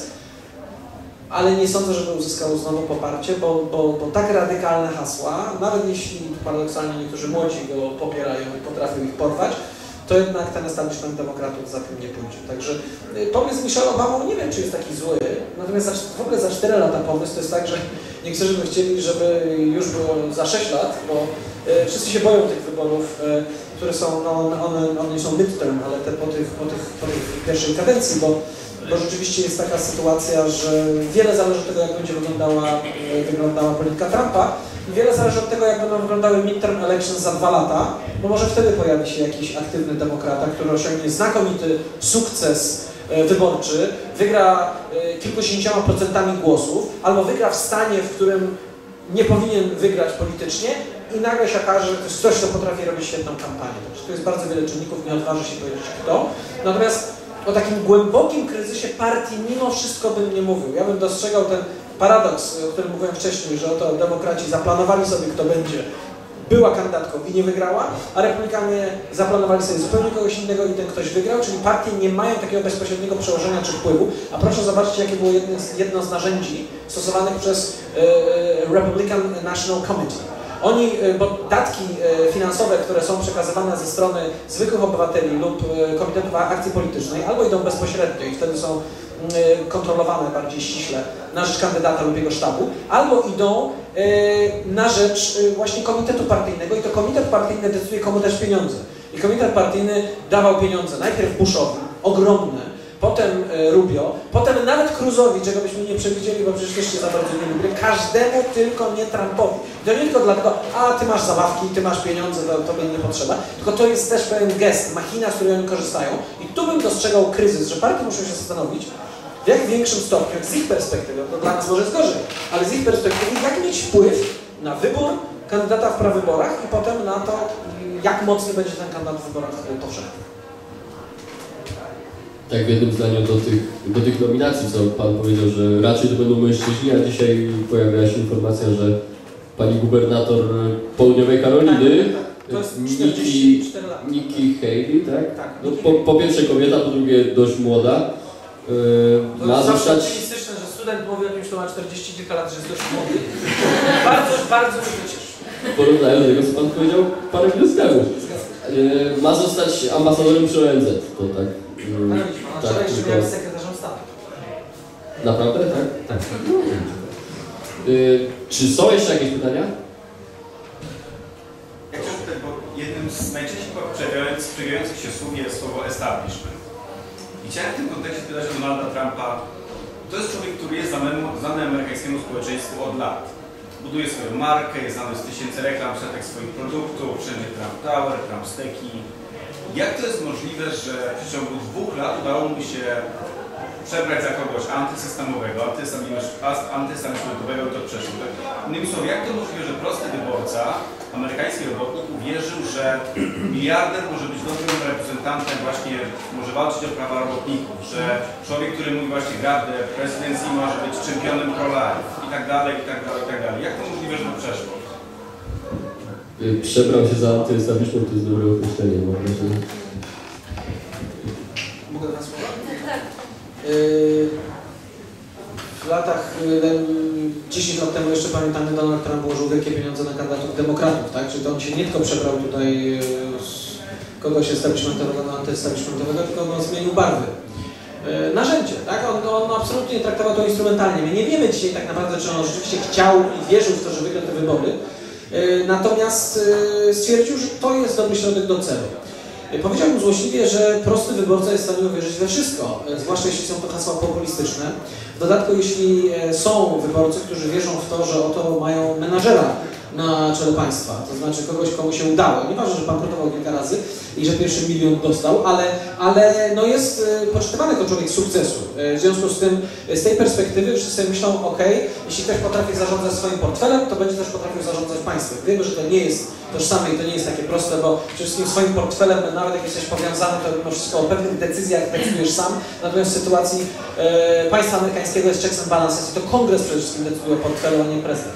ale nie sądzę, żeby uzyskał znowu poparcie, bo, bo, bo tak radykalne hasła, nawet jeśli paradoksalnie niektórzy młodzi go popierają i potrafią ich porwać, to jednak ten establishment demokratów za tym nie pójdzie. Także pomysł Michelle Obama, nie wiem, czy jest taki zły, natomiast za, w ogóle za cztery lata pomysł to jest tak, że niektórzy by chcieli, żeby już było za sześć lat, bo e, wszyscy się boją tych wyborów, e, które są, no one, one są midterm, ale te po tych, po tych, po tych pierwszej kadencji, bo, bo rzeczywiście jest taka sytuacja, że wiele zależy od tego, jak będzie wyglądała, e, wyglądała polityka Trumpa. Wiele zależy od tego, jak będą wyglądały midterm elections za dwa lata, bo może wtedy pojawi się jakiś aktywny demokrata, który osiągnie znakomity sukces wyborczy, wygra kilkudziesięcioma procentami głosów, albo wygra w stanie, w którym nie powinien wygrać politycznie i nagle się okaże, że to jest ktoś, kto potrafi robić świetną kampanię. Także tu jest bardzo wiele czynników, nie odważy się powiedzieć kto. Natomiast o takim głębokim kryzysie partii mimo wszystko bym nie mówił. Ja bym dostrzegał ten paradoks, o którym mówiłem wcześniej, że oto demokraci zaplanowali sobie, kto będzie, była kandydatką i nie wygrała, a republikanie zaplanowali sobie zupełnie kogoś innego i ten ktoś wygrał, czyli partie nie mają takiego bezpośredniego przełożenia czy wpływu, a proszę zobaczyć, jakie było jedno z, jedno z narzędzi stosowanych przez e, Republican National Committee. Oni, bo datki finansowe, które są przekazywane ze strony zwykłych obywateli lub Komitetu Akcji Politycznej, albo idą bezpośrednio i wtedy są kontrolowane bardziej ściśle na rzecz kandydata lub jego sztabu, albo idą na rzecz właśnie komitetu partyjnego i to komitet partyjny decyduje, komu dać pieniądze. I komitet partyjny dawał pieniądze najpierw Bushowi, ogromne, potem Rubio, potem nawet Cruzowi, czego byśmy nie przewidzieli, bo przecież też się za bardzo nie lubię, każdemu, tylko nie Trumpowi. To nie tylko dlatego, a ty masz zabawki, ty masz pieniądze, to tobie nie potrzeba, tylko to jest też pewien gest, machina, z której oni korzystają. I tu bym dostrzegał kryzys, że partie muszą się zastanowić, w jak większym stopniu, jak z ich perspektywy, to dla nas może jest gorzej, ale z ich perspektywy, jak mieć wpływ na wybór kandydata w prawyborach i potem na to, jak mocny będzie ten kandydat w wyborach powszechnych. Tak, w jednym zdaniu do tych, do tych nominacji, co Pan powiedział, że raczej to będą mężczyźni, a dzisiaj pojawiła się informacja, że Pani gubernator Południowej Karoliny, to jest Nikki, Nikki Haley, tak? tak no, po, po pierwsze kobieta, po drugie dość młoda. Yy, ma to jest zostać... optymistyczne, że student mówi o kimś, kto ma czterdzieści kilka lat, że jest dość młody. bardzo, bardzo mnie to cieszy. Porównają do tego, co Pan powiedział parę minut temu. Yy, ma zostać ambasadorem przy O N Z, to tak. Ale widzisz, pan wczoraj jeszcze miał być sekretarzem stanu. Naprawdę? Tak? Tak. Yy, czy są jeszcze jakieś pytania? Ja chciałem tutaj, bo jednym z najczęściej przewijających się słów jest słowo establishment. I chciałem w tym kontekście pytać o Donalda Trumpa. To jest człowiek, który jest znany, znany amerykańskiemu społeczeństwu od lat. Buduje swoją markę, jest znany z tysięcy reklam, setek swoich produktów, wszędzie Trump Tower, Trump Steki. Jak to jest możliwe, że w ciągu dwóch lat udało mu się przebrać za kogoś antysystemowego, antysystemowego i to przeszło? Innymi słowy, jak to możliwe, że prosty wyborca, amerykański robotnik uwierzył, że miliarder może być dobrym reprezentantem, właśnie może walczyć o prawa robotników, że człowiek, który mówi właśnie gardę, prezydencji może być czempionem pro-life i tak dalej, i tak dalej, i tak dalej. Jak to możliwe, że to przeszło? Przebrał się za antyestablishment, to jest dobre określenie. Mogę dwa słowa? Tak. Yy, w w latach, dziesięć lat temu jeszcze pamiętamy, Donald Trump położył wielkie pieniądze na kandydatów demokratów, tak? Czyli to on się nie tylko przebrał tutaj z kogoś establishmentowego na antyestablishmentowego, tylko no, zmienił barwy. Narzędzie, tak? On, on absolutnie traktował to instrumentalnie. My nie wiemy dzisiaj tak naprawdę, czy on rzeczywiście chciał i wierzył w to, że wygra te wybory. Natomiast stwierdził, że to jest dobry środek do celu. Powiedziałbym złośliwie, że prosty wyborca jest w stanie uwierzyć we wszystko, zwłaszcza jeśli są to hasła populistyczne. W dodatku, jeśli są wyborcy, którzy wierzą w to, że oto mają menadżera na czele państwa, to znaczy kogoś, komu się udało. Nieważne, że bankrutował kilka razy i że pierwszy milion dostał, ale, ale no jest poczytywany jako człowiek sukcesu. W związku z tym, z tej perspektywy wszyscy sobie myślą, ok, jeśli ktoś potrafi zarządzać swoim portfelem, to będzie też potrafił zarządzać państwem. Wiemy, że to nie jest tożsame i to nie jest takie proste, bo przede wszystkim swoim portfelem, nawet jak jesteś powiązany, to mimo wszystko o pewnych decyzjach decydujesz sam, natomiast w sytuacji e, państwa amerykańskiego jest checks and balances i to kongres przede wszystkim decyduje o portfelu, a nie prezydent.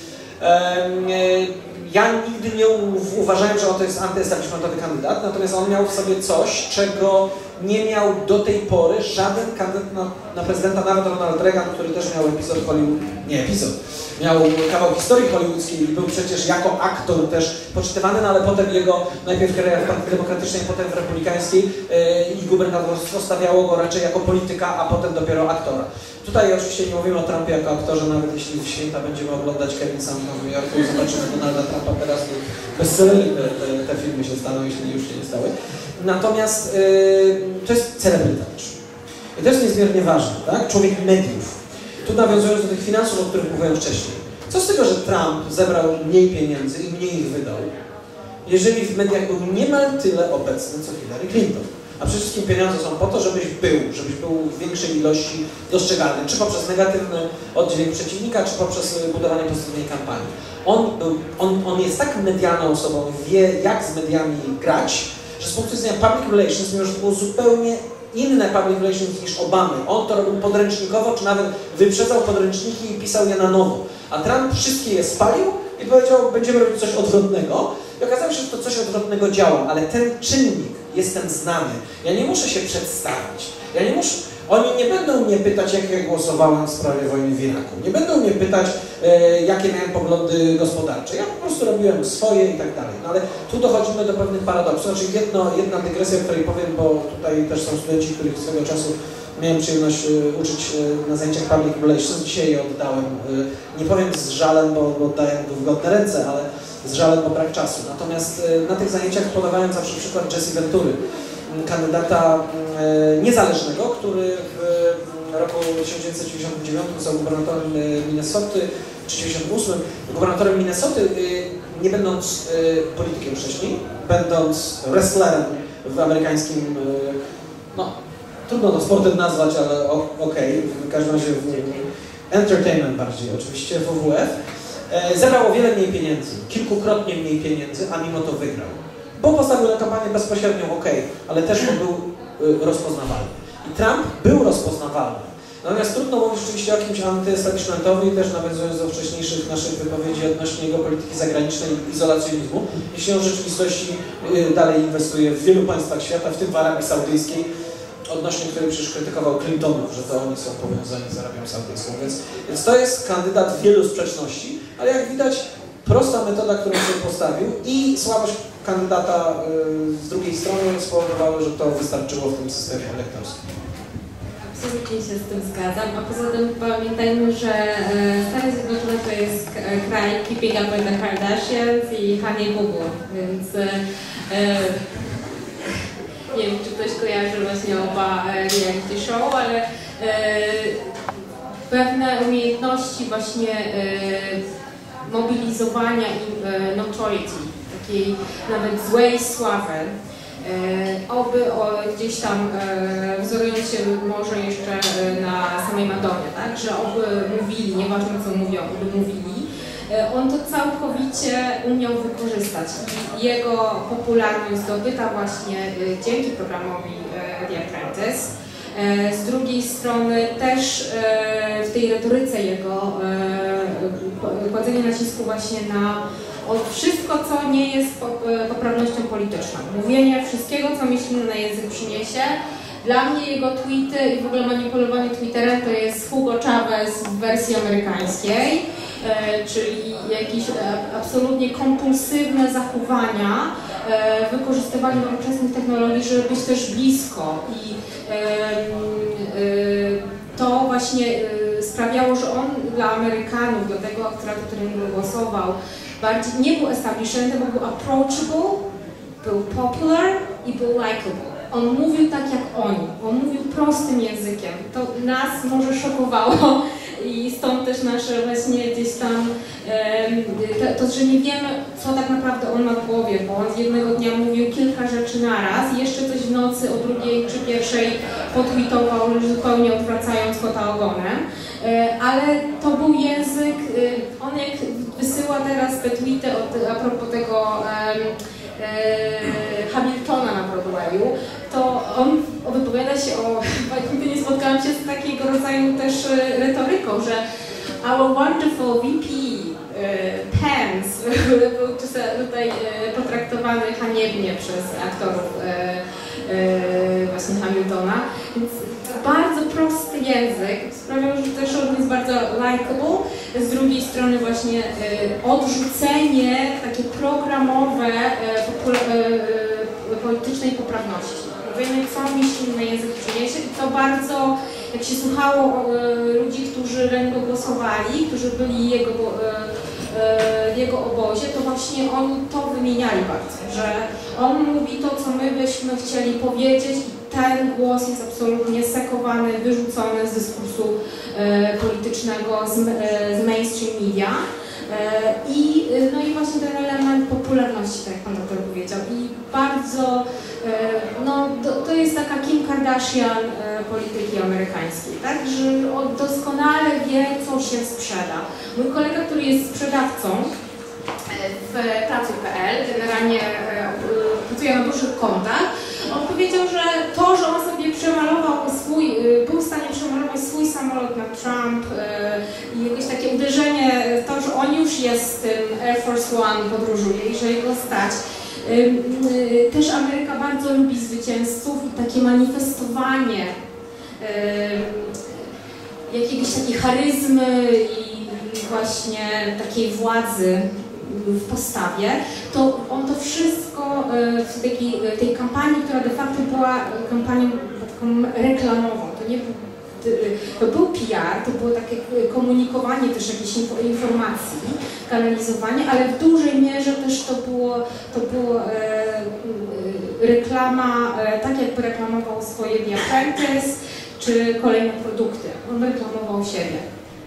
Ja nigdy nie uważałem, że to jest antyestablishmentowy kandydat, natomiast on miał w sobie coś, czego nie miał do tej pory żaden kandydat na, na prezydenta, nawet Ronald Reagan, który też miał epizod Hollywood, nie epizod, miał kawał historii hollywoodzkiej i był przecież jako aktor też poczytywany, no ale potem jego, najpierw kariera w Partii Demokratycznej, potem w Republikańskiej yy, i gubernatorstwo stawiało go raczej jako polityka, a potem dopiero aktora. Tutaj oczywiście nie mówimy o Trumpie jako aktorze, nawet jeśli w święta będziemy oglądać Kevin Sam w Nowym Jorku i zobaczymy Donalda Trumpa teraz, to bestsellery te, te, te filmy się staną, jeśli już się nie stały. Natomiast yy, to jest celebryta też. I to jest niezmiernie ważne, tak? Człowiek mediów. Tu nawiązując do tych finansów, o których mówiłem wcześniej. Co z tego, że Trump zebrał mniej pieniędzy i mniej ich wydał, jeżeli w mediach był niemal tyle obecny, co Hillary Clinton? A przede wszystkim pieniądze są po to, żebyś był, żebyś był w większej ilości dostrzegalny, czy poprzez negatywny oddźwięk przeciwnika, czy poprzez budowanie pozytywnej kampanii. On, był, on, on jest tak medialną osobą, wie jak z mediami grać, że z punktu widzenia public relations, mimo że to było zupełnie inne public relations niż Obamy. On to robił podręcznikowo, czy nawet wyprzedzał podręczniki i pisał je na nowo. A Trump wszystkie je spalił i powiedział, będziemy robić coś odwrotnego. I okazało się, że to coś odwrotnego działa, ale ten czynnik, jestem znany, ja nie muszę się przedstawić, ja nie muszę, oni nie będą mnie pytać, jak ja głosowałem w sprawie wojny w Iraku, nie będą mnie pytać, e, jakie miałem poglądy gospodarcze, ja po prostu robiłem swoje i tak dalej, no ale tu dochodzimy do pewnych paradoksów, znaczy jedno, jedna dygresja, o której powiem, bo tutaj też są studenci, których swego czasu miałem przyjemność y, uczyć y, na zajęciach public relations, dzisiaj je oddałem, y, nie powiem z żalem, bo, bo oddaję go w godne ręce, ale z żalem, bo brak czasu. Natomiast y, na tych zajęciach podawałem zawsze przykład Jesse Ventury, y, kandydata y, niezależnego, który w y, roku tysiąc dziewięćset dziewięćdziesiątym dziewiątym został gubernatorem y, Minnesoty, czy dziewięćdziesiątym ósmym, gubernatorem Minnesoty, y, nie będąc y, politykiem wcześniej, będąc wrestlerem w amerykańskim, y, no, trudno to sportem nazwać, ale okej, okay. W każdym razie w, entertainment bardziej oczywiście, W W F. E, zebrał o wiele mniej pieniędzy, kilkukrotnie mniej pieniędzy, a mimo to wygrał. Bo postawił na kampanię bezpośrednią, okej, okay, ale też bo był y, rozpoznawalny. I Trump był rozpoznawalny. Natomiast trudno mówić rzeczywiście o kimś antyestablishmentowi, też nawiązując do wcześniejszych naszych wypowiedzi odnośnie jego polityki zagranicznej i izolacjonizmu, jeśli on w rzeczywistości y, dalej inwestuje w wielu państwach świata, w tym w Arabii Saudyjskiej, odnośnie której przecież krytykował Clintonów, że to oni są powiązani z Arabią Saudyjską. Więc, więc to jest kandydat wielu sprzeczności, ale jak widać prosta metoda, którą się postawił i słabość kandydata y, z drugiej strony spowodowały, że to wystarczyło w tym systemie elektorskim. Absolutnie się z tym zgadzam, a poza tym pamiętajmy, że Stany Zjednoczone to jest kraj Keeping Up with the Kardashians i Honey Boo Boo, więc e, nie wiem, czy ktoś kojarzy właśnie oba reality show, ale e, pewne umiejętności właśnie e, mobilizowania i e, notoriety, takiej nawet złej sławy, e, oby o, gdzieś tam e, wzorując się może jeszcze e, na samej Madonie, tak, że oby mówili, nieważne co mówią, oby mówili, on to całkowicie umiał wykorzystać i jego popularność zdobyta właśnie dzięki programowi The Apprentice. Z drugiej strony też w tej retoryce jego kładzenie nacisku właśnie na wszystko, co nie jest poprawnością polityczną. Mówienie wszystkiego, co myślimy na język przyniesie, Dla mnie jego tweety i w ogóle manipulowanie Twitterem to jest Hugo Chavez w wersji amerykańskiej, e, czyli jakieś e, absolutnie kompulsywne zachowania, e, wykorzystywanie nowoczesnych technologii, żeby być też blisko i e, e, to właśnie e, sprawiało, że on dla Amerykanów, dla tego aktora, który głosował, bardziej nie był establishmentem, bo był approachable, był popular i był likable. On mówił tak jak oni, on mówił prostym językiem. To nas może szokowało i stąd też nasze właśnie gdzieś tam to, to, że nie wiemy, co tak naprawdę on ma w głowie, bo on z jednego dnia mówił kilka rzeczy naraz i jeszcze coś w nocy o drugiej czy pierwszej potweetował, zupełnie odwracając kota ogonem. Ale to był język, on jak wysyła teraz te tweety od, a propos tego E, Hamiltona na Broadwayu, to on wypowiada się o, nigdy nie spotkałam się z takiego rodzaju też retoryką, że our wonderful V P e, Pence był tutaj e, potraktowany haniebnie przez aktorów e, e, właśnie Hamiltona, więc bardzo prosty język sprawiał, że też on jest bardzo likable. Z drugiej strony właśnie y, odrzucenie takie programowe y, y, politycznej poprawności. Mówienie, co mi silny język przyniesie i to bardzo, jak się słuchało y, ludzi, którzy na niego głosowali, którzy byli jego, y, y, w jego obozie, to właśnie oni to wymieniali bardzo, że on mówi to, co my byśmy chcieli powiedzieć. Ten głos jest absolutnie sekowany, wyrzucony z dyskursu e, politycznego, z, e, z mainstream media. E, i, no i właśnie ten element popularności, tak jak pan doktor powiedział. I bardzo, e, no do, to jest taka Kim Kardashian e, polityki amerykańskiej, tak? Że on doskonale wie, co się sprzeda. Mój kolega, który jest sprzedawcą w pracuj kropka p l, generalnie e, pracuje na dużych kontach. On powiedział, że to, że on sobie przemalował swój, był w stanie przemalować swój samolot na Trump i jakieś takie uderzenie, to, że on już jest tym Air Force One, podróżuje i że jego stać. Też Ameryka bardzo lubi zwycięzców i takie manifestowanie jakiejś takiej charyzmy i właśnie takiej władzy w postawie, to on to wszystko w takiej, tej kampanii, która de facto była kampanią taką reklamową, to nie był, to był P R, to było takie komunikowanie też jakiejś informacji, kanalizowanie, ale w dużej mierze też to było, to było e, reklama, e, tak jakby reklamował swoje The Apprentice czy kolejne produkty, on reklamował siebie.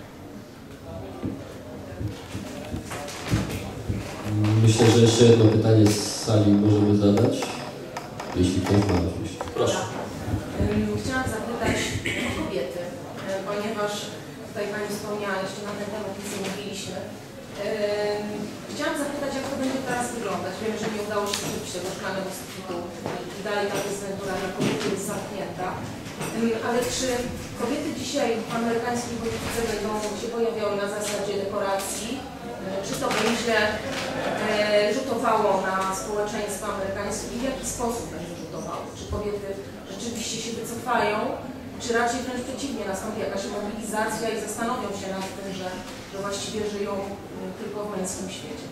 Myślę, że jeszcze jedno pytanie z sali możemy zadać, jeśli ktoś ma oczywiście. Proszę. Chciałam zapytać o kobiety, ponieważ tutaj Pani wspomniała, jeszcze na ten temat nic nie mówiliśmy. Chciałam zapytać, jak to będzie teraz wyglądać. Wiem, że nie udało się zrobić tego szklanego sufitu i dalej ta prezydentura dla kobiety jest zamknięta. Ale czy kobiety dzisiaj w amerykańskiej polityce będą się pojawiały na zasadzie dekoracji? Czy to będzie e, rzutowało na społeczeństwo amerykańskie i w jaki sposób będzie rzutowało? Czy kobiety rzeczywiście się wycofają, czy raczej wręcz przeciwnie, nastąpi jakaś mobilizacja i zastanowią się nad tym, że, że właściwie żyją tylko w męskim świecie?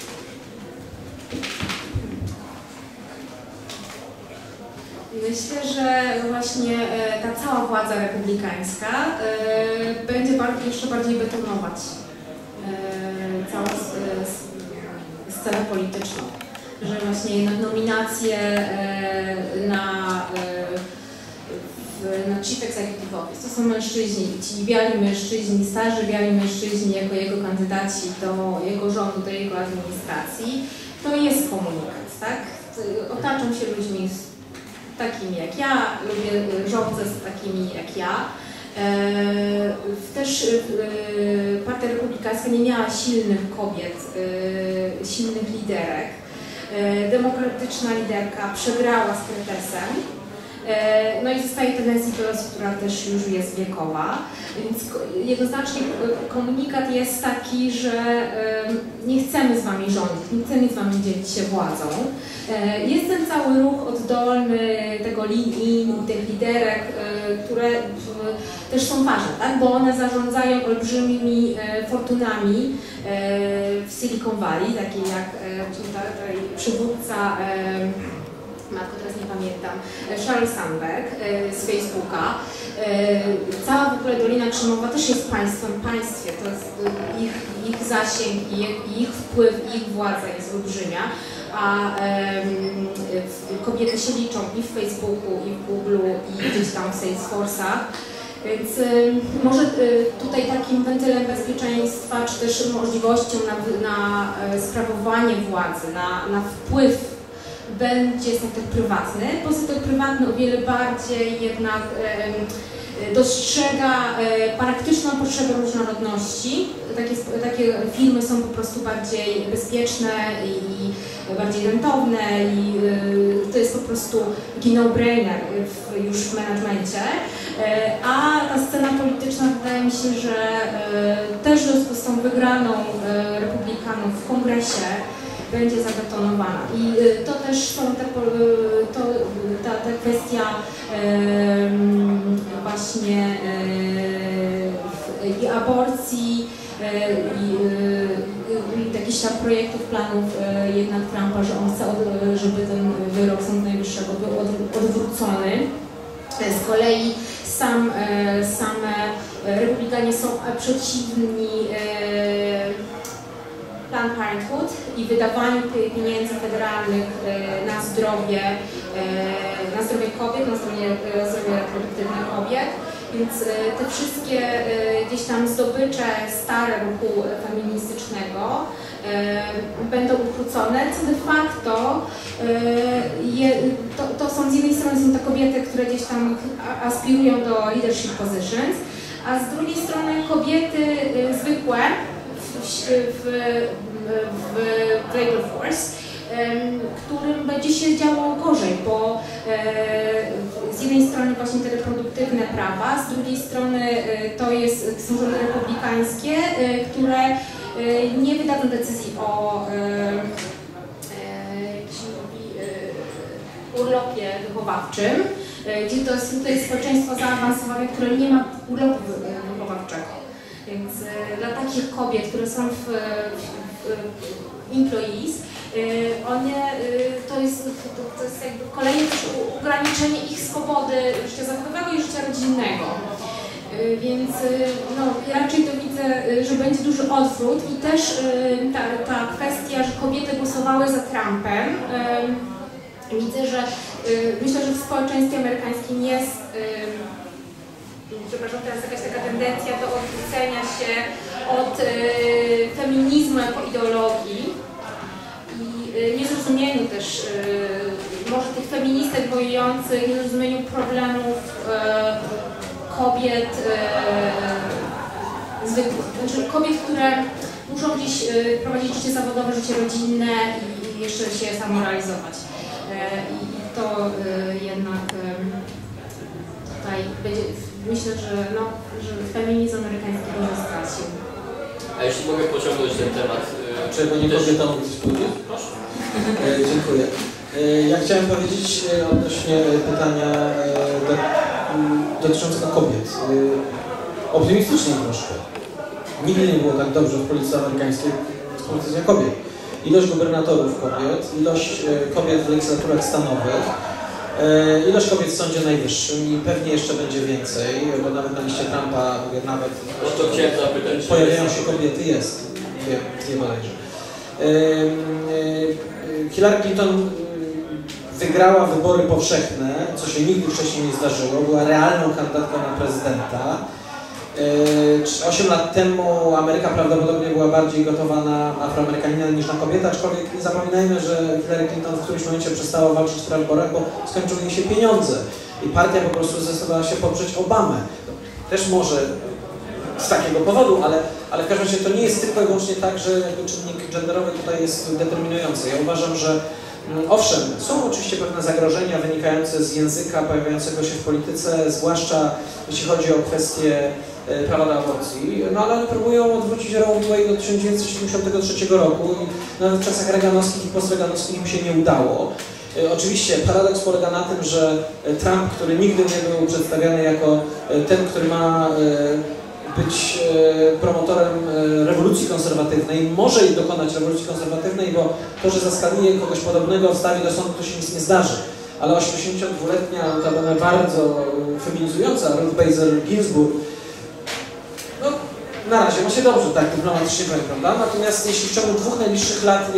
Myślę, że właśnie ta cała władza republikańska będzie jeszcze bardziej betonować całą scenę polityczną, że właśnie nominacje na, na Chief Executive Office to są mężczyźni, ci biali mężczyźni, starzy biali mężczyźni jako jego kandydaci do jego rządu, do jego administracji, to jest komunikat, tak? Otaczam się ludźmi takimi jak ja, lubię, rządzę z takimi jak ja. Też Partia Republikańska nie miała silnych kobiet, silnych liderek. Demokratyczna liderka przegrała z Kretesem No i zostaje to Nancy Pelosi, która też już jest wiekowa, więc jednoznacznie komunikat jest taki, że nie chcemy z wami rządzić, nie chcemy z wami dzielić się władzą. Jest ten cały ruch oddolny tego lean-in i tych liderek, które też są ważne, tak? Bo one zarządzają olbrzymimi fortunami w Silicon Valley, takie jak tutaj przywódca, matko, teraz nie pamiętam, Sheryl Sandberg z Facebooka. Cała w ogóle Dolina Krzemowa też jest państwem w państwie, to jest ich, ich zasięg, ich, ich wpływ, ich władza jest olbrzymia, a um, kobiety się liczą i w Facebooku, i w Google, i gdzieś tam w Salesforce'ach. Więc y, może y, tutaj takim wentylem bezpieczeństwa, czy też możliwością na, na y, sprawowanie władzy, na, na wpływ będzie sektor prywatny, bo sektor prywatny o wiele bardziej jednak y, y, dostrzega y, praktyczną potrzebę różnorodności. Takie, takie firmy są po prostu bardziej bezpieczne i bardziej rentowne i y, to jest po prostu taki no-brainer w, już w menadżmencie. Y, a ta scena polityczna wydaje mi się, że y, też w związku z tą wygraną y, republikanów w kongresie będzie zabetonowana. I y, to też są te, y, to, ta, ta kwestia y, właśnie y, i aborcji, i y, y, jakichś tam projektów, planów y, jednak Trumpa, że on chce, od, żeby ten wyrok Sądu Najwyższego był od, odwrócony. Z kolei sam, y, same republikanie są przeciwni y, Planned Parenthood i wydawaniu pieniędzy federalnych na zdrowie, na zdrowie kobiet, na zdrowie, zdrowie reproduktywne kobiet. Więc te wszystkie gdzieś tam zdobycze stare ruchu feministycznego będą ukrócone, co de facto je, to, to są z jednej strony są te kobiety, które gdzieś tam aspirują do leadership positions, a z drugiej strony kobiety zwykłe w, w, w labor force, którym będzie się działo gorzej, bo z jednej strony właśnie te reproduktywne prawa, z drugiej strony to jest, są rządy republikańskie, które nie wydadzą decyzji o jak się mówi, urlopie wychowawczym, gdzie to jest, to jest społeczeństwo zaawansowane, które nie ma urlopu wychowawczego. Więc dla takich kobiet, które są w, w, w employees, one, to jest, to jest jakby kolejne ograniczenie ich swobody życia zawodowego i życia rodzinnego. Więc no, raczej to widzę, że będzie duży odwrót i też ta, ta kwestia, że kobiety głosowały za Trumpem, widzę, że myślę, że w społeczeństwie amerykańskim jest, przepraszam, teraz jakaś taka tendencja do odwrócenia się od feminizmu jako ideologii. I niezrozumieniu też y, może tych feministek bojujących, niezrozumieniu problemów y, kobiet y, zwykłych, znaczy kobiet, które muszą gdzieś y, prowadzić życie zawodowe, życie rodzinne i, i jeszcze się samorealizować. Y, I to y, jednak y, tutaj będzie, myślę, że, no, że feminizm amerykański może stracił. A jeśli mogę pociągnąć ten temat. Czy bo nie kobieta mógł coś powiedzieć? Proszę. E, dziękuję. E, ja chciałem powiedzieć odnośnie pytania e, do, m, dotyczącego kobiet. E, optymistycznie troszkę. Nigdy nie było tak dobrze w polityce amerykańskiej z pozycja kobiet. Ilość gubernatorów kobiet, ilość e, kobiet w legislaturach stanowych, e, ilość kobiet w Sądzie Najwyższym i pewnie jeszcze będzie więcej, bo nawet na liście Trumpa, mówię, nawet no to chciałem zapytać, pojawiają się kobiety, jest. Dwie, dwie bodajże. Hillary Clinton wygrała wybory powszechne, co się nigdy wcześniej nie zdarzyło. Była realną kandydatką na prezydenta. osiem lat temu Ameryka prawdopodobnie była bardziej gotowa na Afroamerykanina niż na kobietę, aczkolwiek nie zapominajmy, że Hillary Clinton w którymś momencie przestała walczyć w wyborach, bo skończyły jej się pieniądze i partia po prostu zdecydowała się poprzeć Obamę. Też może z takiego powodu, ale, ale w każdym razie to nie jest tylko i wyłącznie tak, że jakby czynnik genderowy tutaj jest determinujący. Ja uważam, że Owszem, są oczywiście pewne zagrożenia wynikające z języka pojawiającego się w polityce, zwłaszcza jeśli chodzi o kwestie prawa do aborcji, no ale próbują odwrócić Roe v. Wade do tysiąc dziewięćset siedemdziesiątego trzeciego roku i nawet w czasach reganowskich i postreganowskich im się nie udało. Oczywiście paradoks polega na tym, że Trump, który nigdy nie był przedstawiany jako ten, który ma być promotorem rewolucji konserwatywnej, może i dokonać rewolucji konserwatywnej, bo to, że zaskaluje kogoś podobnego, wstawi do sądu, to się nic nie zdarzy. Ale osiemdziesięciodwuletnia, notabene bardzo feminizująca Ruth Bader Ginsburg, no na razie ma się dobrze, tak dyplomatycznie powiem, prawda? Natomiast jeśli w ciągu dwóch najbliższych lat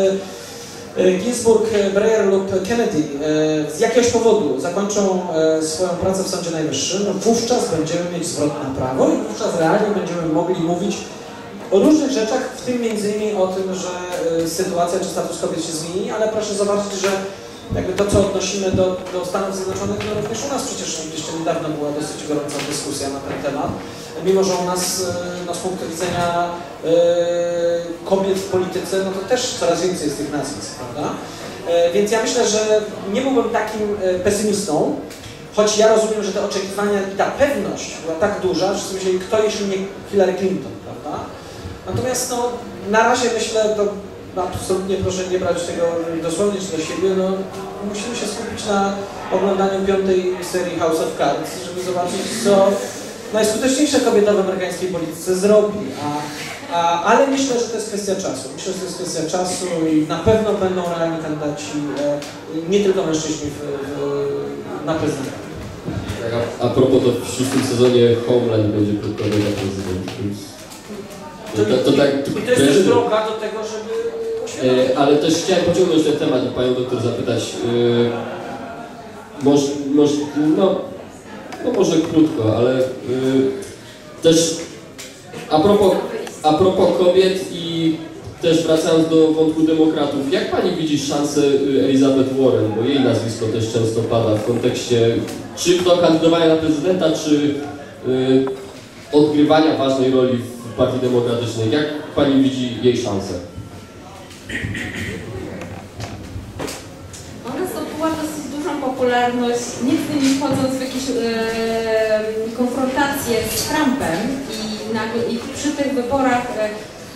Ginsburg, Breyer lub Kennedy z jakiegoś powodu zakończą swoją pracę w Sądzie Najwyższym, no wówczas będziemy mieć zwrotne prawo i wówczas realnie będziemy mogli mówić o różnych rzeczach, w tym między innymi o tym, że sytuacja czy status kobiet się zmieni, ale proszę zobaczyć, że jakby to, co odnosimy do, do Stanów Zjednoczonych, no również u nas przecież jeszcze niedawno była dosyć gorąca dyskusja na ten temat, mimo że u nas no, z punktu widzenia yy, kobiet w polityce, no to też coraz więcej jest tych nazwisk, prawda? Yy, więc ja myślę, że nie byłbym takim yy, pesymistą, choć ja rozumiem, że te oczekiwania i ta pewność była tak duża, że sobie myśleli, kto jeśli nie Hillary Clinton, prawda? Natomiast no, na razie myślę, to absolutnie proszę nie brać tego dosłownie czy do siebie, no musimy się skupić na oglądaniu piątej serii House of Cards, żeby zobaczyć, co najskuteczniejsza kobieta w amerykańskiej polityce zrobi, a, a, ale myślę, że to jest kwestia czasu. Myślę, że to jest kwestia czasu i na pewno będą realni kandydaci, e, nie tylko mężczyźni w, w, na prezydenta. Tak, a, a propos, to w przyszłym sezonie Homeland będzie proponował na prezydent, więc... To, to, to, tak, I to jest też droga do tego, żeby... E, ale też chciałem pociągnąć ten temat i panią doktor zapytać, e, może, może, no, no może krótko, ale e, też a propos, a propos kobiet i też wracając do wątku demokratów, jak pani widzi szansę Elizabeth Warren, bo jej nazwisko też często pada w kontekście czy do kandydowania na prezydenta, czy e, odgrywania ważnej roli w Partii Demokratycznej. Jak pani widzi jej szansę? Ona zdobyła dosyć dużą popularność, nigdy nie wchodząc w jakieś e, konfrontacje z Trumpem i, nagle, i przy tych wyborach e,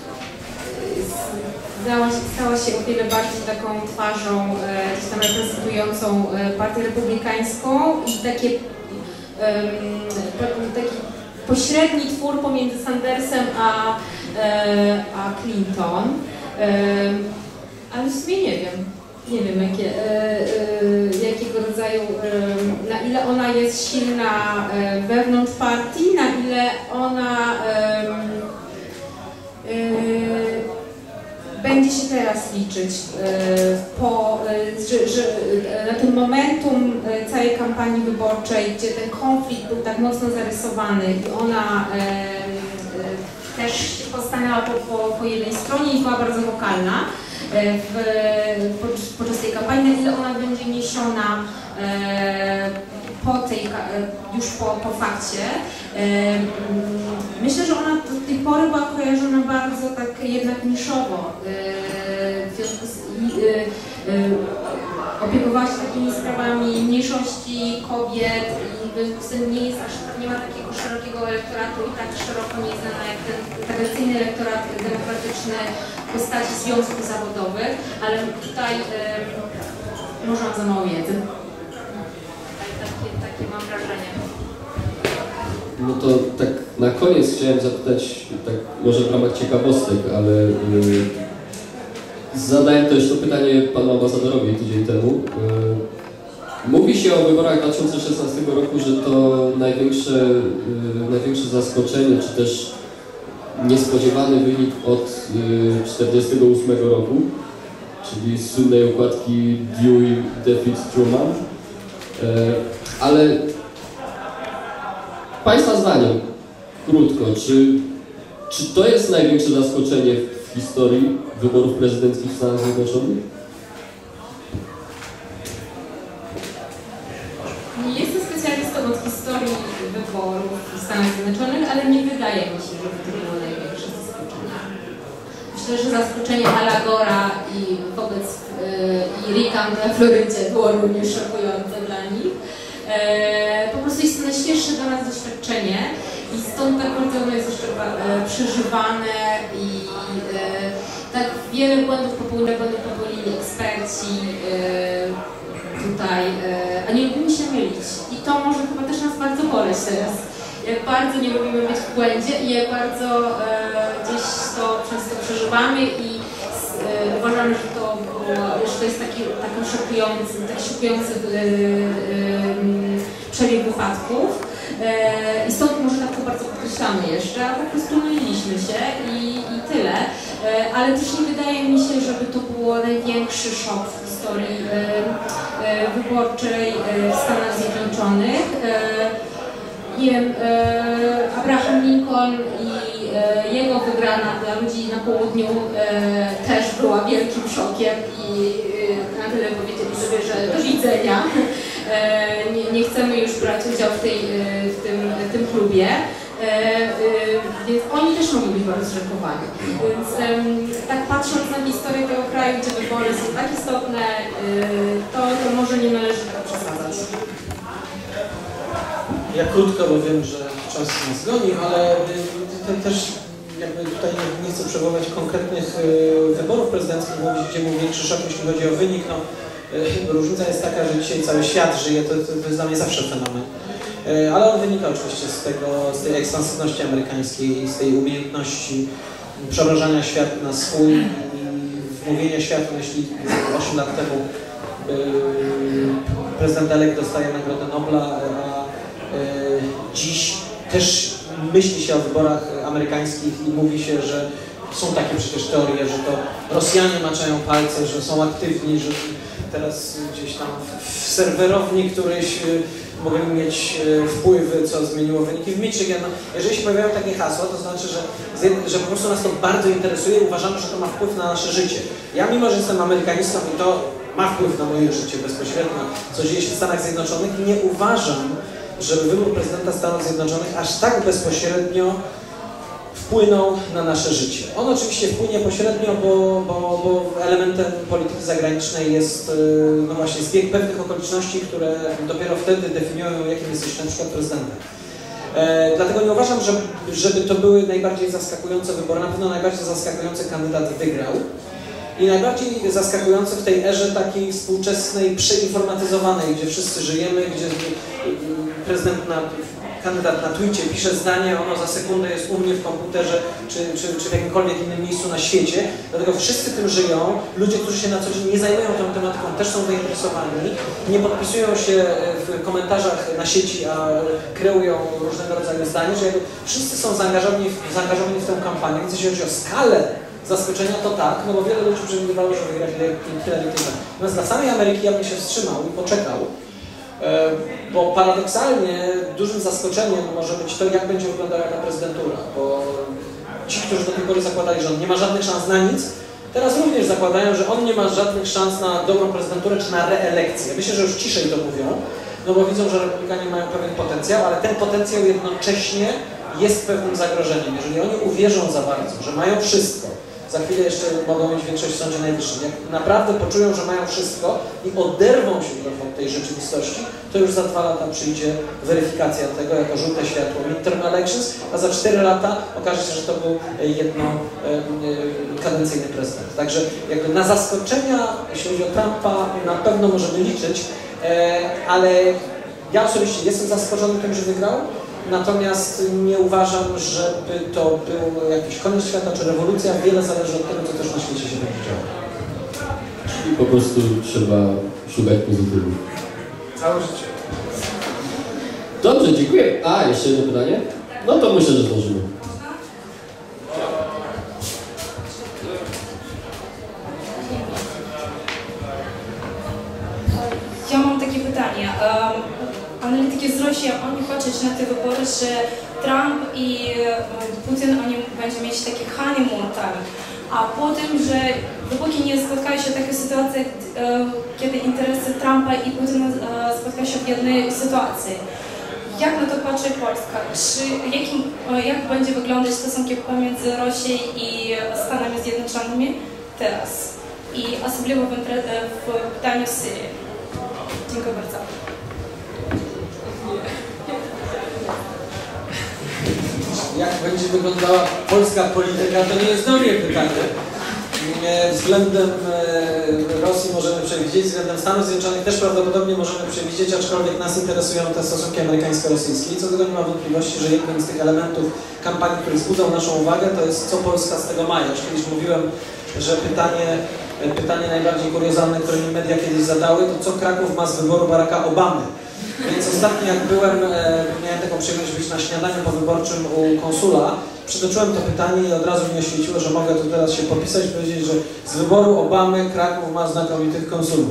stała, się, stała się o wiele bardziej taką twarzą e, gdzieś tam reprezentującą e, Partię Republikańską i takie, e, taki pośredni twór pomiędzy Sandersem a, e, a Clinton. Um, ale w sumie nie wiem, nie wiem jakie, e, e, jakiego rodzaju, e, na ile ona jest silna e, wewnątrz partii, na ile ona e, e, będzie się teraz liczyć e, po, e, że, że na tym momentum e, całej kampanii wyborczej, gdzie ten konflikt był tak mocno zarysowany i ona e, e, też postanęła po, po, po jednej stronie i była bardzo wokalna w, w, podczas tej kampanii, na ile ona będzie niesiona e, po tej, już po, po fakcie. E, myślę, że ona do tej pory była kojarzona bardzo tak jednak niszowo. E, w związku z, e, e, opiekowała się takimi sprawami mniejszości, kobiet i w związku z tym nie jest aż, nie ma takiego szerokiego elektoratu i tak szeroko nie jest znana jak ten tradycyjny elektorat demokratyczny w postaci związków zawodowych, ale tutaj e, może mam za mało wiedzy. Tak, takie, takie mam wrażenie. No to tak na koniec chciałem zapytać, tak może w ramach ciekawostek, ale yy, zadałem też to pytanie panu ambasadorowi tydzień temu. Yy, mówi się o wyborach dwa tysiące szesnastego roku, że to największe, yy, największe zaskoczenie, czy też niespodziewany wynik od tysiąc dziewięćset czterdziestego ósmego roku, czyli słynnej układki Dewey defeat Truman. Yy, ale Państwa zdaniem, krótko, czy, czy to jest największe zaskoczenie w historii wyborów prezydenckich w Stanach Zjednoczonych? Nie jestem specjalistą od historii wyborów w Stanach Zjednoczonych, ale nie wydaje mi się, żeby to było największe zaskoczenie. myślę, że zaskoczenie Ala Gora i wobec yy, i recount na Florydzie było również szokujące dla nich. E, po prostu jest to najświeższe dla nas doświadczenie i stąd tak bardzo ono jest jeszcze e, przeżywane i e, tak wiele błędów popełnili, błędów popełnili eksperci e, tutaj, e, a nie lubimy się mylić i to może chyba też nas bardzo boleć teraz. Jak bardzo nie lubimy być w błędzie i jak bardzo e, gdzieś to często przeżywamy i e, uważamy, że to, było, że to jest taki, taki szokujący, taki szokujący e, e, przebieg wypadków. E, I stąd może tak to bardzo podkreślamy jeszcze, a po prostu myliliśmy się i, i tyle. E, ale też nie wydaje mi się, żeby to było największy szok w historii e, e, wyborczej e, w Stanach Zjednoczonych. E, Nie wiem, e, Abraham Lincoln i e, jego wygrana dla ludzi na południu e, też była wielkim szokiem i e, na tyle powiedzieli sobie, że do widzenia. E, nie, nie chcemy już brać udziału w, tej, e, w, tym, w tym klubie. E, e, więc oni też mogli być bardzo zszokowani. Więc e, tak patrząc na historię tego kraju, gdzie wybory są tak istotne, e, to, to może nie należy tak przesadzać. Ja krótko, bo wiem, że czas nas goni, ale te, też jakby tutaj nie, nie chcę przywoływać konkretnych y, wyborów prezydenckich, mówić, gdzie był większy szok, jeśli chodzi o wynik. No, y, różnica jest taka, że dzisiaj cały świat żyje, to, to, to jest dla mnie zawsze fenomen. Y, ale on wynika oczywiście z, tego, z tej ekspansywności amerykańskiej, z tej umiejętności przeobrażania świata na swój i wmówienia światu, jeśli osiem lat temu y, prezydent Elek dostaje Nagrodę Nobla, a dziś też myśli się o wyborach amerykańskich i mówi się, że są takie przecież teorie, że to Rosjanie maczają palce, że są aktywni, że teraz gdzieś tam w serwerowni któryś mogą mieć wpływy, co zmieniło wyniki w Michigan. No, jeżeli się pojawiają takie hasła, to znaczy, że, że po prostu nas to bardzo interesuje i uważamy, że to ma wpływ na nasze życie. Ja mimo, że jestem amerykanistą i to ma wpływ na moje życie bezpośrednio, co dzieje się w Stanach Zjednoczonych, nie uważam, żeby wybór prezydenta Stanów Zjednoczonych aż tak bezpośrednio wpłynął na nasze życie. On oczywiście wpłynie pośrednio, bo, bo, bo elementem polityki zagranicznej jest no właśnie zbieg pewnych okoliczności, które dopiero wtedy definiują, jakim jesteś na przykład prezydentem. E, dlatego nie uważam, że, żeby to były najbardziej zaskakujące wybory. Na pewno najbardziej zaskakujący kandydat wygrał. I najbardziej zaskakujące w tej erze takiej współczesnej, przeinformatyzowanej, gdzie wszyscy żyjemy, gdzie prezydent, na, kandydat na Twitcie pisze zdanie, ono za sekundę jest u mnie w komputerze, czy, czy, czy w jakimkolwiek innym miejscu na świecie. Dlatego wszyscy tym żyją, ludzie, którzy się na co dzień nie zajmują tą tematyką, też są zainteresowani, nie podpisują się w komentarzach na sieci, a kreują różnego rodzaju zdania, że jakby wszyscy są zaangażowani w, zaangażowani w tę kampanię, więc jeśli chodzi o skalę zaskoczenia, to tak, no bo wiele ludzi przewidywało, że wygra Hillary Clinton. Natomiast dla samej Ameryki ja bym się wstrzymał i poczekał, bo paradoksalnie dużym zaskoczeniem może być to, jak będzie wyglądała ta prezydentura, bo ci, którzy do tej pory zakładali, że on nie ma żadnych szans na nic, teraz również zakładają, że on nie ma żadnych szans na dobrą prezydenturę czy na reelekcję. Myślę, że już ciszej to mówią, no bo widzą, że republikanie mają pewien potencjał, ale ten potencjał jednocześnie jest pewnym zagrożeniem. Jeżeli oni uwierzą za bardzo, że mają wszystko, za chwilę jeszcze mogą mieć większość w Sądzie Najwyższym. Jak naprawdę poczują, że mają wszystko i oderwą się trochę od tej rzeczywistości, to już za dwa lata przyjdzie weryfikacja tego jako żółte światło midterm elections, a za cztery lata okaże się, że to był jednokadencyjny prezydent. Także jakby na zaskoczenia, jeśli chodzi o Trumpa, na pewno możemy liczyć, ale ja osobiście jestem zaskoczony tym, że wygrał. Natomiast nie uważam, żeby to był jakiś koniec świata czy rewolucja. Wiele zależy od tego, co też na świecie się będzie działo. Czyli po prostu trzeba szukać pozytywów. Całe życie. Dobrze, dziękuję. A, jeszcze jedno pytanie? No to myślę, że zdążymy. Ja mam takie pytanie. Um, Analityki z Rosji, oni patrzą na te wybory, że Trump i Putin, oni będą mieć taki honeymoon time, a potem, że dopóki nie spotkają się takie sytuacje, kiedy interesy Trumpa i Putina spotkają się w jednej sytuacji. jak na to patrzy Polska? Czy jakim, jak będzie wyglądać stosunki pomiędzy Rosją i Stanami Zjednoczonymi teraz? I особливо w, w pytaniu Syrii. Dziękuję bardzo. Jak będzie wyglądała polska polityka, to nie jest dobre pytanie. Względem Rosji możemy przewidzieć, względem Stanów Zjednoczonych też prawdopodobnie możemy przewidzieć, aczkolwiek nas interesują te stosunki amerykańsko-rosyjskie. I co do tego nie ma wątpliwości, że jednym z tych elementów kampanii, który wzbudzał naszą uwagę, to jest co Polska z tego ma. Ja już kiedyś mówiłem, że pytanie, pytanie najbardziej kuriozalne, które mi media kiedyś zadały, to co Kraków ma z wyboru Baracka Obamy. Więc ostatnio jak byłem, miałem taką przyjemność być na śniadaniu powyborczym u konsula, przytoczyłem to pytanie i od razu mnie oświeciło, że mogę tu teraz się popisać i powiedzieć, że z wyboru Obamy Kraków ma znakomitych konsulów.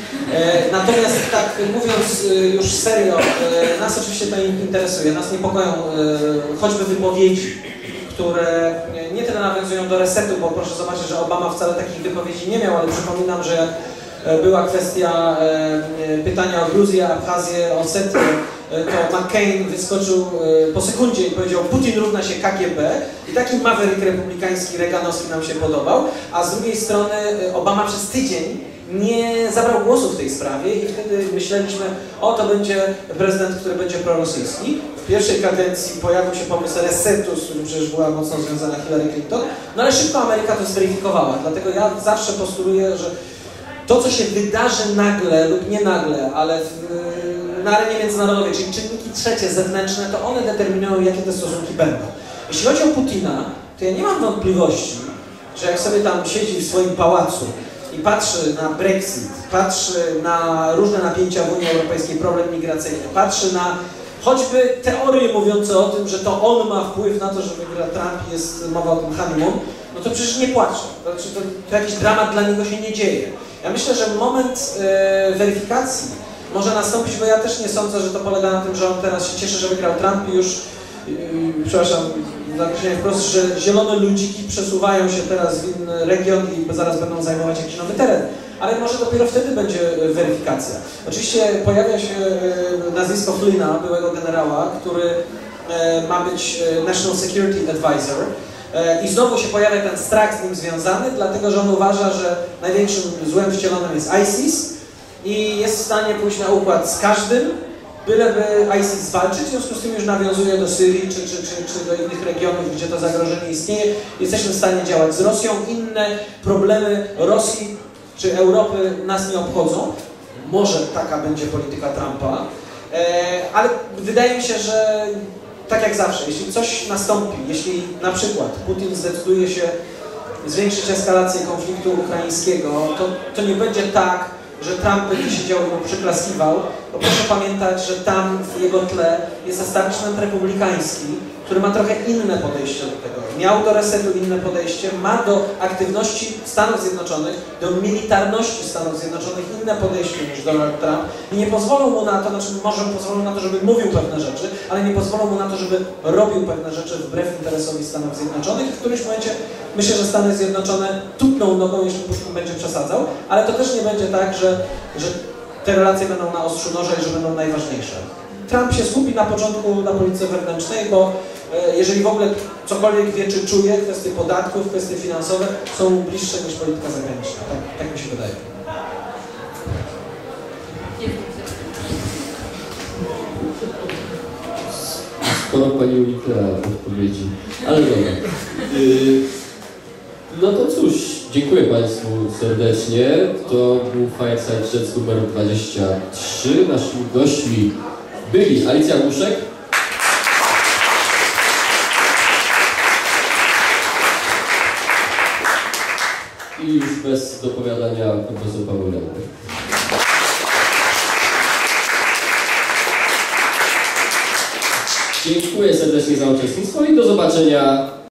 E, natomiast tak mówiąc już serio, e, nas oczywiście to interesuje, nas niepokoją e, choćby wypowiedzi, które nie tyle nawiązują do resetu, bo proszę zobaczyć, że Obama wcale takich wypowiedzi nie miał, ale przypominam, że jak była kwestia e, pytania o Gruzję, Abchazję, Osetię, to McCain wyskoczył po sekundzie i powiedział: Putin równa się K G B, i taki maverick republikański, reganowski nam się podobał, a z drugiej strony Obama przez tydzień nie zabrał głosu w tej sprawie i wtedy myśleliśmy, o, to będzie prezydent, który będzie prorosyjski. W pierwszej kadencji pojawił się pomysł resetu, z którym przecież była mocno związana Hillary Clinton, no ale szybko Ameryka to zweryfikowała, dlatego ja zawsze postuluję, że to, co się wydarzy nagle lub nie nagle, ale w, na arenie międzynarodowej, czyli czynniki trzecie, zewnętrzne, to one determinują, jakie te stosunki będą. Jeśli chodzi o Putina, to ja nie mam wątpliwości, że jak sobie tam siedzi w swoim pałacu i patrzy na Brexit, patrzy na różne napięcia w Unii Europejskiej, problem migracyjny, patrzy na choćby teorie mówiące o tym, że to on ma wpływ na to, że wygra Trump, jest mowa o tym honeymoon, no to przecież nie płacze. To, znaczy, to, to jakiś dramat dla niego się nie dzieje. Ja myślę, że moment e, weryfikacji może nastąpić, bo ja też nie sądzę, że to polega na tym, że on teraz się cieszy, że wygrał Trump i już, yy, przepraszam, za określenie wprost, że zielone ludziki przesuwają się teraz w inny region i zaraz będą zajmować jakiś nowy teren. Ale może dopiero wtedy będzie weryfikacja. Oczywiście pojawia się nazwisko Flynna, byłego generała, który e, ma być National Security Advisor. I znowu się pojawia ten strach z nim związany, dlatego że on uważa, że największym złem wcielonym jest ISIS i jest w stanie pójść na układ z każdym, byleby ISIS zwalczyć, w związku z tym już nawiązuje do Syrii czy, czy, czy, czy do innych regionów, gdzie to zagrożenie istnieje. Jesteśmy w stanie działać z Rosją, inne problemy Rosji czy Europy nas nie obchodzą. Może taka będzie polityka Trumpa, ale wydaje mi się, że tak jak zawsze, jeśli coś nastąpi, jeśli na przykład Putin zdecyduje się zwiększyć eskalację konfliktu ukraińskiego, to, to nie będzie tak, że Trump będzie siedział i mu przyklaskiwał, bo proszę pamiętać, że tam w jego tle jest establishment republikański, który ma trochę inne podejście do tego. Miał do resetu inne podejście, ma do aktywności Stanów Zjednoczonych, do militarności Stanów Zjednoczonych inne podejście niż Donald Trump i nie pozwolą mu na to, znaczy może pozwolą na to, żeby mówił pewne rzeczy, ale nie pozwolą mu na to, żeby robił pewne rzeczy wbrew interesowi Stanów Zjednoczonych i w którymś momencie myślę, że Stany Zjednoczone tupną nogą, jeśli Putin będzie przesadzał, ale to też nie będzie tak, że, że te relacje będą na ostrzu noża i że będą najważniejsze. Trump się skupi na początku na polityce wewnętrznej, bo e, jeżeli w ogóle cokolwiek wie czy czuje, kwestie podatków, kwestie finansowe są bliższe niż polityka zagraniczna. Tak, tak mi się wydaje. Skoro pani uniknęła odpowiedzi, ale dobra. Yy, no to cóż, dziękuję Państwu serdecznie. To był Fireside Chats numer dwadzieścia trzy. Naszymi gośćmi byli Alicja Głuszek, i już bez dopowiadania profesor Paweł Lender. Dziękuję serdecznie za uczestnictwo i do zobaczenia